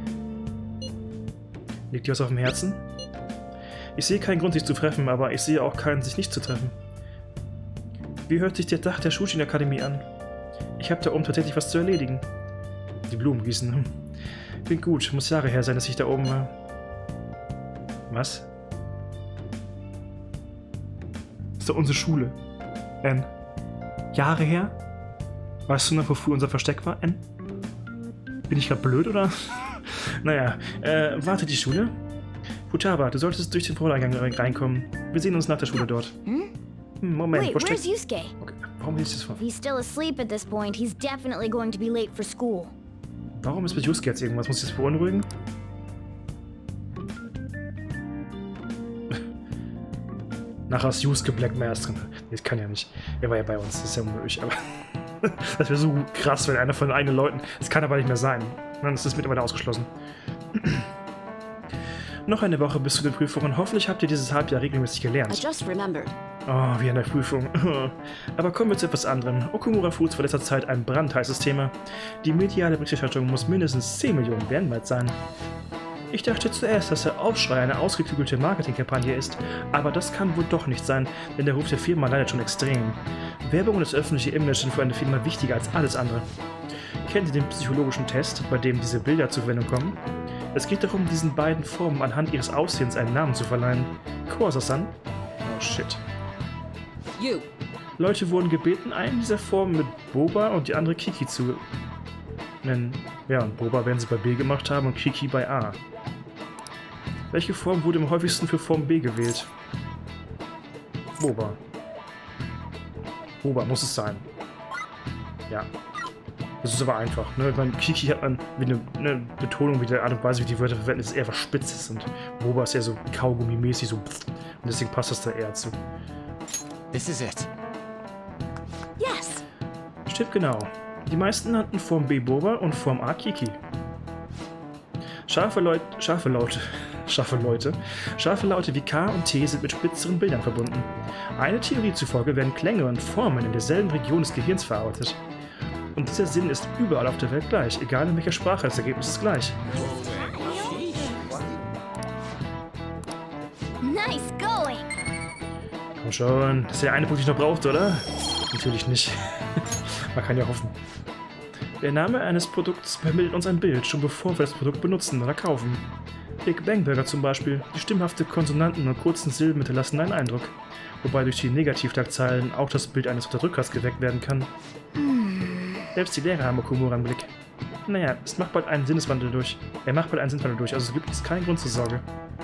Speaker 1: Liegt dir was auf dem Herzen? Ich sehe keinen Grund, sich zu treffen, aber ich sehe auch keinen, sich nicht zu treffen. Wie hört sich der Dach der Shujin-Akademie an? Ich habe da oben tatsächlich was zu erledigen. Die Blumen gießen. Hm. Klingt gut, muss Jahre her sein, dass ich da oben war. Was? Das ist doch unsere Schule. N. Jahre her? Weißt du noch, wofür unser Versteck war, N? Bin ich gerade blöd, oder? Naja, äh, wartet die Schule? Futaba, du solltest durch den Vordereingang reinkommen. Wir sehen uns nach der Schule dort.
Speaker 3: Hm?
Speaker 1: Hm, Moment,
Speaker 3: Wait,
Speaker 1: wo
Speaker 3: where's
Speaker 1: steckt...
Speaker 3: Yusuke?
Speaker 1: Okay, warum liest du das vor?
Speaker 3: If he's still asleep at this point, he's definitely going to be late for school.
Speaker 1: Warum ist mit Yusuke jetzt irgendwas? Muss ich das beunruhigen? Nachher ist Yusuke Black Mask drin. Das kann ja nicht. Er war ja bei uns, das ist ja unmöglich, aber... Das wäre so krass, wenn einer von den eigenen Leuten... Das kann aber nicht mehr sein. Dann ist das mittlerweile ausgeschlossen. Noch eine Woche bis zu den Prüfungen. Hoffentlich habt ihr dieses Halbjahr regelmäßig gelernt.
Speaker 5: I just remembered.
Speaker 1: Oh, wie eine Prüfung. Aber kommen wir zu etwas anderem. Okumura fußt vor letzter Zeit ein brandheißes Thema. Die mediale Berichterstattung muss mindestens zehn Millionen Yen wert sein. Ich dachte zuerst, dass der Aufschrei eine ausgeklügelte Marketingkampagne ist, aber das kann wohl doch nicht sein, denn der Ruf der Firma leidet schon extrem. Werbung und das öffentliche Image sind für eine Firma wichtiger als alles andere. Kennt ihr den psychologischen Test, bei dem diese Bilder zur Verwendung kommen? Es geht darum, diesen beiden Formen anhand ihres Aussehens einen Namen zu verleihen. Koasa-san? Oh shit.
Speaker 5: You.
Speaker 1: Leute wurden gebeten, einen dieser Formen mit Boba und die andere Kiki zu nennen. Ja, und Boba werden sie bei B gemacht haben und Kiki bei A. Welche Form wurde am häufigsten für Form B gewählt? Boba. Boba muss es sein. Ja. Das ist aber einfach, ne? Ich meine, Kiki hat man wie eine, eine Betonung, wie die Art und Weise, wie die Wörter verwenden, ist eher was Spitzes und Boba ist eher so Kaugummi-mäßig, so Und deswegen passt das da eher zu.
Speaker 2: This is it.
Speaker 3: Yes.
Speaker 1: Stimmt genau. Die meisten nannten Form B Boba und Form A Kiki. Scharfe Leute, scharfe Laute, scharfe Leute, scharfe Laute wie K und T sind mit spitzeren Bildern verbunden. Eine Theorie zufolge werden Klänge und Formen in derselben Region des Gehirns verarbeitet. Und dieser Sinn ist überall auf der Welt gleich, egal in welcher Sprache, das Ergebnis ist gleich.
Speaker 3: Nice going.
Speaker 1: Komm schon, das ist der eine Punkt, den ich noch brauchte, oder? Natürlich nicht. Man kann ja hoffen. Der Name eines Produkts vermittelt uns ein Bild, schon bevor wir das Produkt benutzen oder kaufen. Big Bang Burger zum Beispiel. Die stimmhafte Konsonanten und kurzen Silben hinterlassen einen Eindruck, wobei durch die Negativschlagzeilen auch das Bild eines Unterdrückers geweckt werden kann. Selbst die Lehrer haben auch Humor am Blick. Naja, es macht bald einen Sinneswandel durch. Er macht bald einen Sinneswandel durch, also gibt es keinen Grund zur Sorge.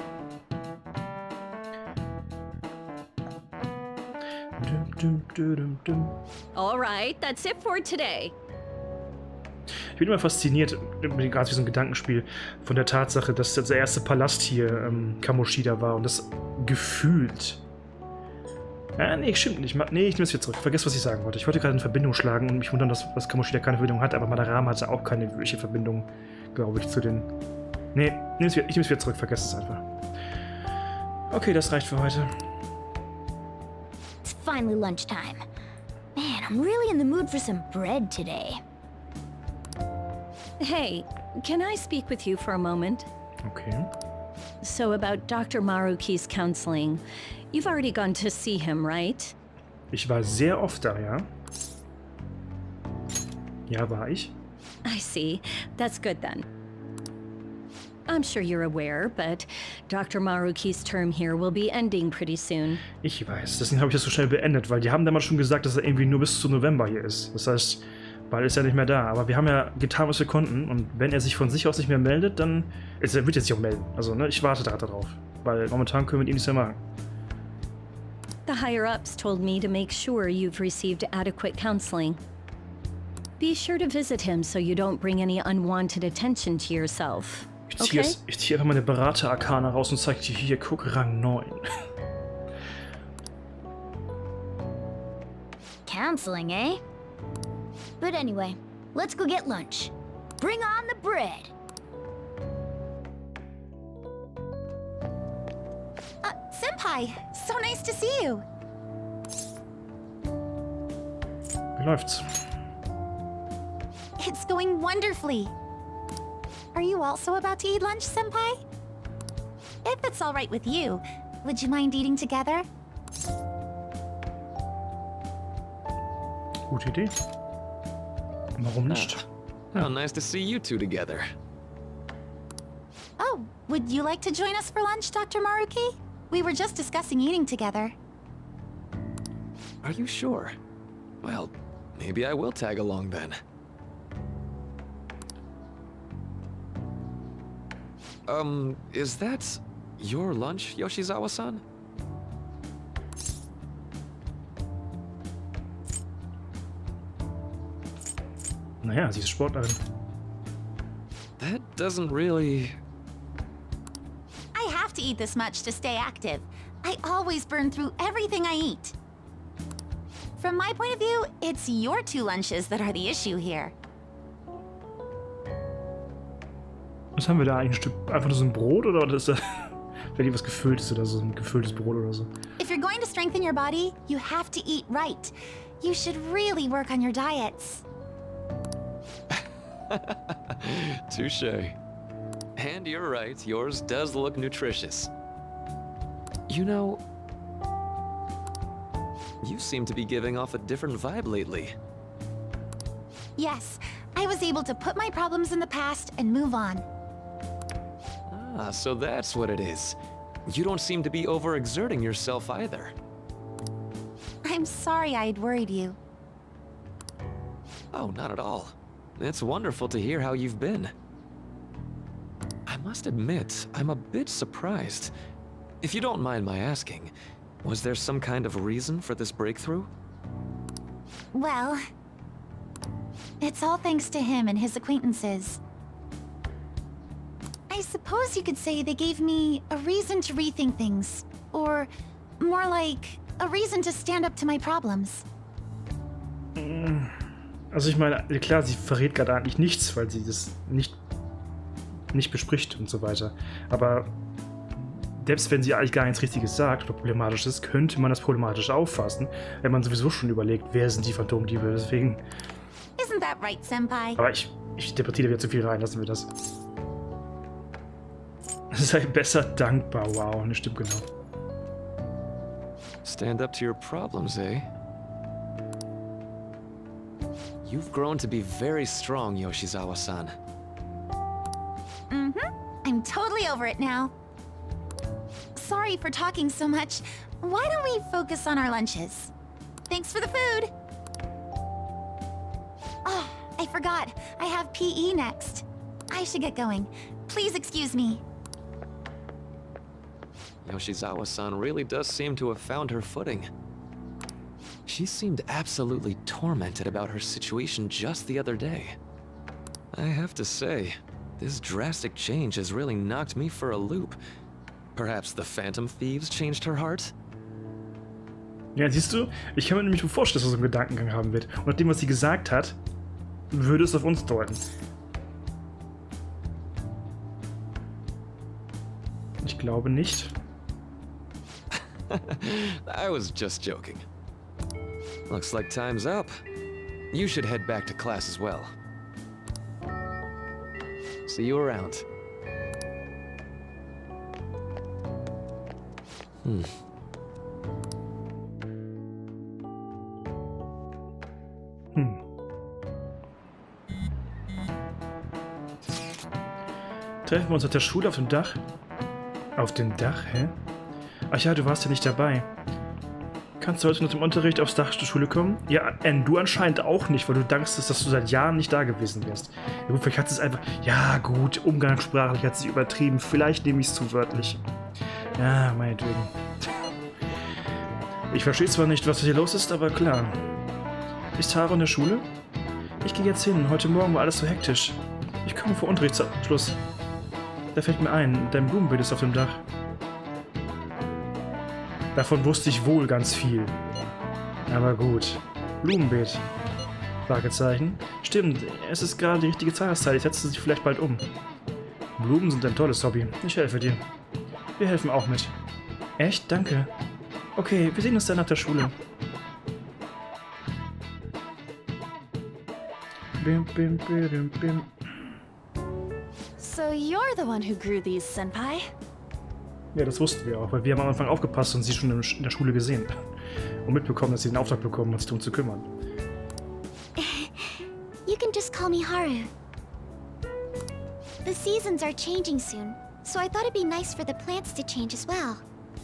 Speaker 1: Dum, dum, dum, dum.
Speaker 5: All right, that's it for today.
Speaker 1: Ich bin immer fasziniert, gerade wie so ein Gedankenspiel, von der Tatsache, dass der erste Palast hier ähm, Kamoshida war und das gefühlt. Ja, nee, stimmt nicht. Nee, ich nehme es wieder zurück. Vergiss, was ich sagen wollte. Ich wollte gerade eine Verbindung schlagen und mich wundern, dass, dass Kamoshida keine Verbindung hat, aber Madarame hatte auch keine wirkliche Verbindung, glaube ich, zu den. Nee, ich nehme es wieder zurück. Vergesst es einfach. Okay, das reicht für heute.
Speaker 3: It's finally lunchtime. Man, I'm really in the mood for some bread today.
Speaker 5: Hey, can I speak with you for a moment?
Speaker 1: Okay.
Speaker 5: So about Doctor Maruki's counseling. You've already gone to see him, right?
Speaker 1: Ich war sehr oft da, ja. Ja, war ich.
Speaker 5: I see. That's good then. I'm sure you're aware, but Doctor Maruki's term here will be ending pretty soon.
Speaker 1: Ich weiß, deswegen habe ich das so schnell beendet, weil die haben damals schon gesagt, dass er irgendwie nur bis zu November hier ist. Das heißt, bald ist er nicht mehr da. Aber wir haben ja getan, was wir konnten. Und wenn er sich von sich aus nicht mehr meldet, dann ist er, wird er sich auch melden. Also, ne, ich warte da darauf. Weil momentan können wir mit ihm nichts mehr machen.
Speaker 5: The higher-ups told me to make sure you've received adequate counseling. Be sure to visit him so you don't bring any unwanted attention to yourself.
Speaker 1: Ich ziehe
Speaker 5: Okay?
Speaker 1: okay. zieh einfach meine Berater-Arkane raus und zeige dir hier, guck, Rang neun.
Speaker 3: Counseling, eh? But anyway, let's go get lunch. Bring on the bread.
Speaker 6: Uh, Senpai, so nice to see you.
Speaker 1: Wie läuft's?
Speaker 6: It's going wonderfully. Are you also about to eat lunch, Senpai? If it's all right with you, would you mind eating together?
Speaker 1: Gute Idee. Warum nicht?
Speaker 4: How nice to see you two together.
Speaker 6: Oh, would you like to join us for lunch, Doctor Maruki? We were just discussing eating together.
Speaker 4: Are you sure? Well, maybe I will tag along then. Um, is that your lunch, Yoshizawa-san?
Speaker 1: Naja, sie ist Sportlerin.
Speaker 4: That doesn't really...
Speaker 6: I have to eat this much to stay active. I always burn through everything I eat. From my point of view, it's your two lunches that are the issue here.
Speaker 1: Was haben wir da? Ein Stück, einfach nur so ein Brot oder ist da vielleicht was Gefülltes oder so ein gefülltes Brot oder so?
Speaker 6: If you're going to strengthen your body, you have to eat right. You should really work on your diets.
Speaker 4: Touché. And you're right, yours does look nutritious. You know, you seem to be giving off a different vibe lately.
Speaker 6: Yes, I was able to put my problems in the past and move on.
Speaker 4: Ah, so that's what it is. You don't seem to be overexerting yourself either.
Speaker 6: I'm sorry I had worried you.
Speaker 4: Oh, not at all. It's wonderful to hear how you've been. I must admit, I'm a bit surprised. If you don't mind my asking, was there some kind of reason for this breakthrough?
Speaker 6: Well, it's all thanks to him and his acquaintances. I suppose you could say they gave me a reason to rethink things. Or more like a reason to stand up to my problems?
Speaker 1: Also ich meine, klar, sie verrät gerade eigentlich nichts, weil sie das nicht, nicht bespricht und so weiter. Aber selbst wenn sie eigentlich gar nichts Richtiges sagt oder Problematisches, könnte man das problematisch auffassen, wenn man sowieso schon überlegt, wer sind die Phantomdiebe. Deswegen...
Speaker 6: Isn't that right, Senpai?
Speaker 1: Aber ich, ich interpretiere wieder zu viel rein, lassen wir das. Sei besser dankbar, wow, das stimmt genau.
Speaker 4: Stand up to your problems, eh? You've grown to be very strong, Yoshizawa-san.
Speaker 6: Mm-hmm. I'm totally over it now. Sorry for talking so much. Why don't we focus on our lunches? Thanks for the food. Oh, I forgot. I have P E next. I should get going. Please excuse me.
Speaker 4: Yoshizawa-san really does seem to have found her footing. She seemed absolutely tormented about her situation just the other day. I have to say, this drastic change has really knocked me for a loop. Perhaps the Phantom Thieves changed her heart?
Speaker 1: Ja, siehst du, ich kann mir nämlich vorstellen, dass er so einen Gedankengang haben wird. Und nach dem, was sie gesagt hat, würde es auf uns deuten. Ich glaube nicht.
Speaker 4: I was just joking. Looks like time's up. You should head back to class as well. See you around. Hm.
Speaker 1: Hm. Treffen wir uns auf der Schule auf dem Dach? Auf dem Dach, hä? Ach ja, du warst ja nicht dabei. Kannst du heute nach dem Unterricht aufs Dach der Schule kommen? Ja, Ann, du anscheinend auch nicht, weil du dankst, dass du seit Jahren nicht da gewesen wärst. Ja gut, vielleicht hat es einfach... Ja gut, umgangssprachlich hat sie übertrieben. Vielleicht nehme ich es zu wörtlich. Ja, meinetwegen. Ich verstehe zwar nicht, was hier los ist, aber klar. Ist Haru in der Schule? Ich gehe jetzt hin. Heute Morgen war alles so hektisch. Ich komme vor Unterrichtsschluss. Da fällt mir ein, dein Blumenbild ist auf dem Dach. Davon wusste ich wohl ganz viel. Aber gut. Blumenbeet. Fragezeichen. Stimmt, es ist gerade die richtige Tageszeit. Ich setze sie vielleicht bald um. Blumen sind ein tolles Hobby. Ich helfe dir. Wir helfen auch mit. Echt? Danke. Okay, wir sehen uns dann nach der Schule. Bim, bim, bim, bim.
Speaker 7: So you're the one who grew these, Senpai?
Speaker 1: Ja, das wussten wir auch, weil wir haben am Anfang aufgepasst und sie schon in der Schule gesehen. Und mitbekommen, dass sie den Auftrag bekommen, uns darum zu kümmern.
Speaker 3: You can just call me Haru. The seasons are changing soon, so I thought it'd be nice for the plants to change as well.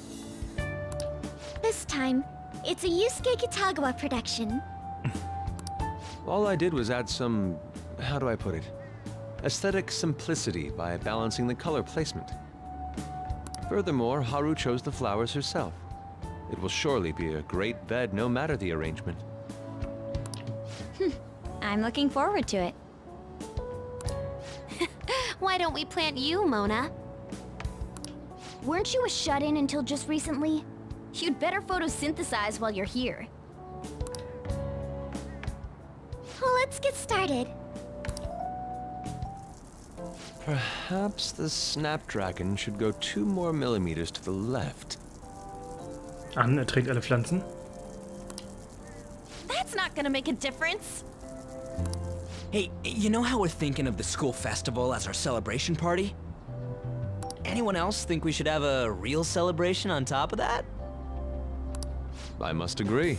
Speaker 3: This time, it's a Yusuke Kitagawa production.
Speaker 2: All I did was add some, how do I put it, aesthetic simplicity by balancing the color placement. Furthermore, Haru chose the flowers herself. It will surely be a great bed no matter the arrangement.
Speaker 3: I'm looking forward to it.
Speaker 7: Why don't we plant you, Mona?
Speaker 3: Weren't you a shut-in until just recently? You'd better photosynthesize while you're here. Well, let's get started.
Speaker 2: Perhaps the Snapdragon should go two more millimeters to the left.
Speaker 1: Ann erträgt alle Pflanzen.
Speaker 7: That's not gonna make a difference.
Speaker 8: Hey, you know how we're thinking of the school festival as our celebration party? Anyone else think we should have a real celebration on top of that?
Speaker 2: I must agree.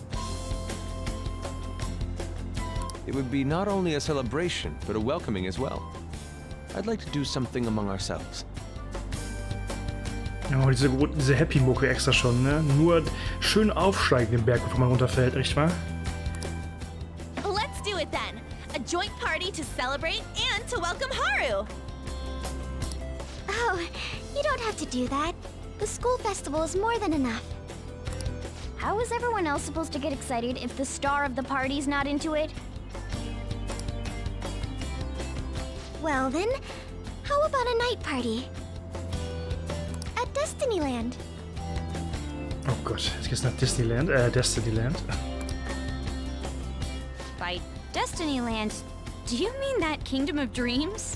Speaker 2: It would be not only a celebration, but a welcoming as well. I'd like to do something among ourselves.
Speaker 1: Oh, diese, diese Happy-Mucke extra schon, ne? Nur schön aufsteigen den Berg, bevor man runterfällt, echt wahr?
Speaker 7: Let's do it then. A joint party to celebrate and to welcome Haru.
Speaker 3: Oh, you don't have to do that. The school festival is more than enough. How is everyone else supposed to get excited if the star of the party's not into it? Well then, how about a night party? At Destinyland.
Speaker 1: Oh Gott, jetzt geht's nach Disneyland, äh, Destinyland.
Speaker 3: By Destinyland, do you mean that Kingdom of Dreams?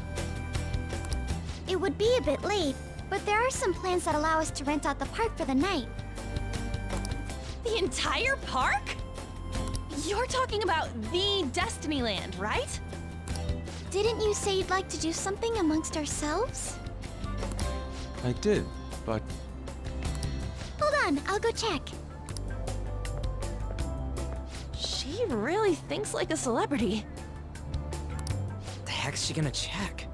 Speaker 3: It would be a bit late, but there are some plans that allow us to rent out the park for the night.
Speaker 7: The entire park? You're talking about the Destinyland, right?
Speaker 3: Didn't you say you'd like to do something amongst ourselves?
Speaker 2: I did, but
Speaker 3: Hold on, I'll go check.
Speaker 7: She really thinks like a celebrity.
Speaker 8: The heck's she gonna check?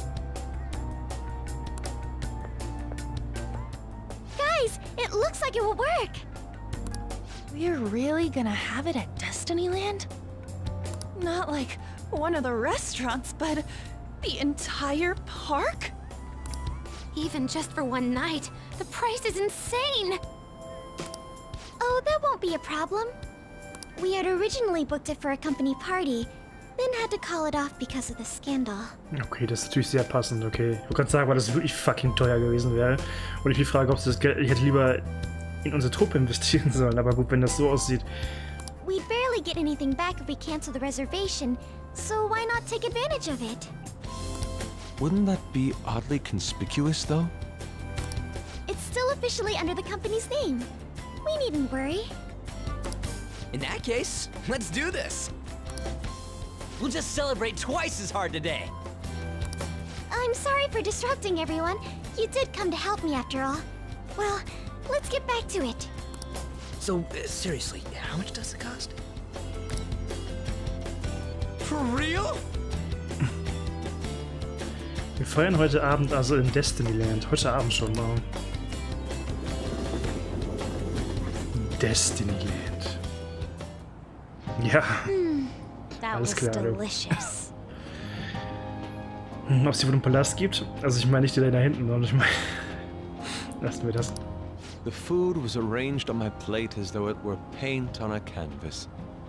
Speaker 3: Guys, it looks like it will work.
Speaker 7: We're really gonna have it at Destinyland? Not like one of the restaurants, but the entire park?
Speaker 3: Even just for one night, the price is insane. Oh, that won't be a problem. We had originally booked it for a company party, then had to call it off because of the scandal.
Speaker 1: Okay, das ist natürlich sehr passend, okay. Ich wollte gerade sagen, weil das wirklich fucking teuer gewesen wäre. Und ich mich frage, ob sie das Geld... Ich hätte lieber in unsere Truppe investieren sollen, aber gut, wenn das so aussieht.
Speaker 3: We'd barely get anything back if we cancel the reservation, so why not take advantage of it?
Speaker 2: wouldn't that be oddly conspicuous, though?
Speaker 3: It's still officially under the company's name. We needn't worry.
Speaker 8: In that case, let's do this. We'll just celebrate twice as hard today.
Speaker 3: I'm sorry for disrupting everyone. You did come to help me after all. Well, let's get back to it.
Speaker 8: So, uh, seriously, how much does it cost? For real?
Speaker 1: Wir feiern heute Abend also in Destinyland. Heute Abend schon mal. Destinyland. Ja.
Speaker 3: That
Speaker 1: Alles
Speaker 3: was
Speaker 1: klar, du.
Speaker 3: delicious.
Speaker 1: Ob es hier wohl einen Palast gibt? Also ich meine nicht den da hinten, sondern ich meine... Lassen wir das.
Speaker 2: The food was arranged on my plate as though it were paint on a canvas.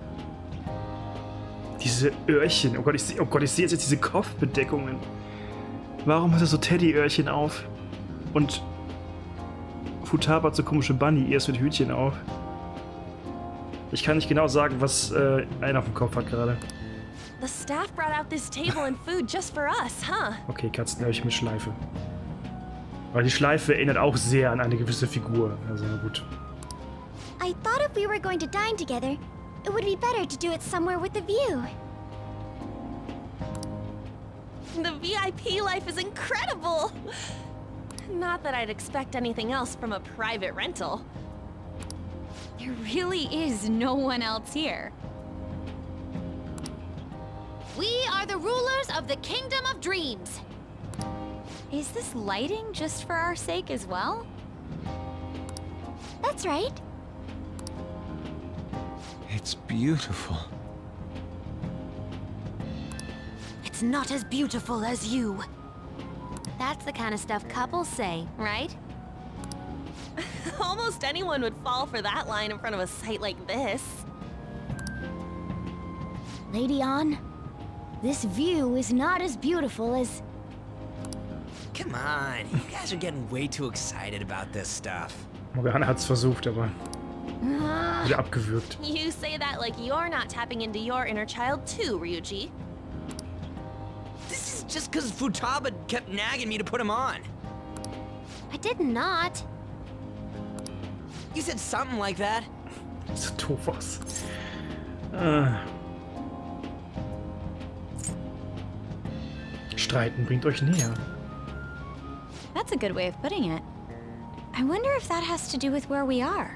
Speaker 1: Diese Öhrchen. Oh Gott, ich sehe oh Gott, ich sehe jetzt, jetzt diese Kopfbedeckungen. Warum hat er so Teddy-Öhrchen auf? Und Futaba hat so komische Bunny-Ears mit Hütchen auf. Ich kann nicht genau sagen, was äh, einer auf dem Kopf hat gerade.
Speaker 7: The staff brought out this table and food just for us, huh?
Speaker 1: Okay, Katzenöhrchen mit Schleife. Weil die Schleife erinnert auch sehr an eine gewisse Figur. Also na gut.
Speaker 3: I thought if we were going to dine together, it would be better to do it somewhere with a view.
Speaker 7: The V I P life is incredible! Not that I'd expect anything else from a private rental.
Speaker 3: There really is no one else here. We are the rulers of the Kingdom of Dreams. Is this lighting just for our sake as well? That's right.
Speaker 2: It's beautiful.
Speaker 3: It's not as beautiful as you. That's the kind of stuff couples say, right?
Speaker 7: Almost anyone would fall for that line in front of a site like this.
Speaker 3: Lady Ann, this view is not as beautiful as...
Speaker 8: Come on, you guys are getting way too excited about this stuff.
Speaker 1: Morgana hat's versucht, aber
Speaker 3: Ah,
Speaker 1: wieder abgewürgt.
Speaker 7: You say that like you're not tapping into your inner child too, Ryuji.
Speaker 8: This is just because Futaba kept nagging me to put him on.
Speaker 3: I did not.
Speaker 8: You said something like that.
Speaker 1: So doof aus. Äh. Streiten bringt euch näher.
Speaker 3: That's a good way of putting it. I wonder if that has to do with where we are.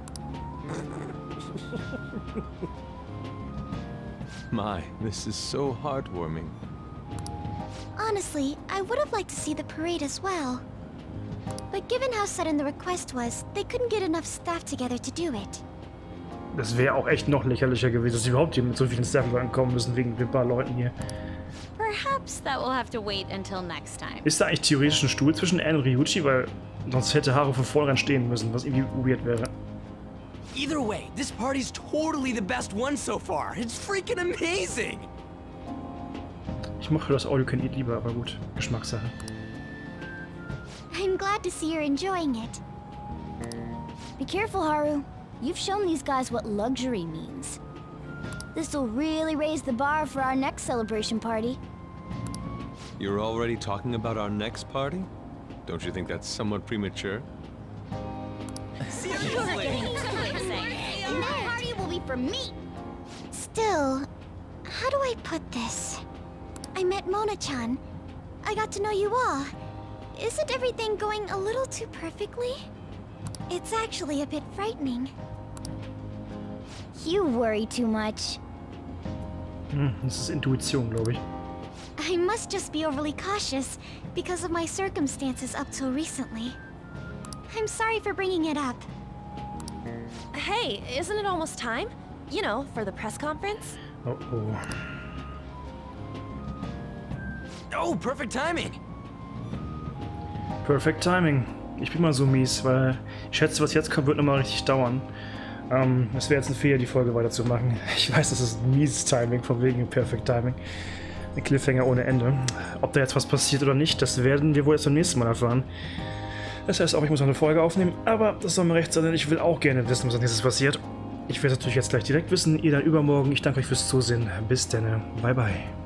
Speaker 2: My, this is so heartwarming.
Speaker 3: Honestly, I would have liked to see the parade as well. But given how sudden the request was, they couldn't get enough staff together to do it.
Speaker 1: Das wäre auch echt noch lächerlicher gewesen, dass sie überhaupt hier mit so vielen Staff ankommen müssen, wegen ein paar Leuten hier.
Speaker 3: Perhaps that will have to wait until next time.
Speaker 1: Ist da eigentlich theoretisch ein Stuhl zwischen Anne und Ryuji? Weil sonst hätte Haru von vornherein stehen müssen, was irgendwie weird wäre.
Speaker 8: Either way, this party's totally the best one so far. It's freaking amazing!
Speaker 1: Ich mochte das All You Can Eat lieber, aber gut, Geschmackssache.
Speaker 3: I'm glad to see you're enjoying it. Be careful, Haru. You've shown these guys what luxury means. This'll really raise the bar for our next celebration party.
Speaker 2: You're already talking about our next party? Don't you think that's somewhat premature?
Speaker 3: Seriously? And that party will be for me! Still, how do I put this? I met Mona-chan. I got to know you all. Isn't everything going a little too perfectly? It's actually a bit frightening. You worry too much.
Speaker 1: Hm, das ist Intuition, glaube ich.
Speaker 3: I must just be overly cautious because of my circumstances up till recently. I'm sorry for bringing it up.
Speaker 7: Hey, isn't it almost time? You know, for the press conference?
Speaker 1: Oh oh.
Speaker 8: Oh, perfect timing!
Speaker 1: Perfect Timing. Ich bin mal so mies, weil ich schätze, was jetzt kommt, wird nochmal richtig dauern. Ähm, es wäre jetzt ein Fehler, die Folge weiterzumachen. Ich weiß, das ist ein mieses Timing, von wegen Perfect Timing. Ein Cliffhanger ohne Ende. Ob da jetzt was passiert oder nicht, das werden wir wohl erst beim nächsten Mal erfahren. Das heißt auch, ich muss noch eine Folge aufnehmen, aber das soll mir recht sein, denn ich will auch gerne wissen, was als nächstes passiert. Ich werde es natürlich jetzt gleich direkt wissen, ihr dann übermorgen. Ich danke euch fürs Zusehen. Bis dann. Bye bye.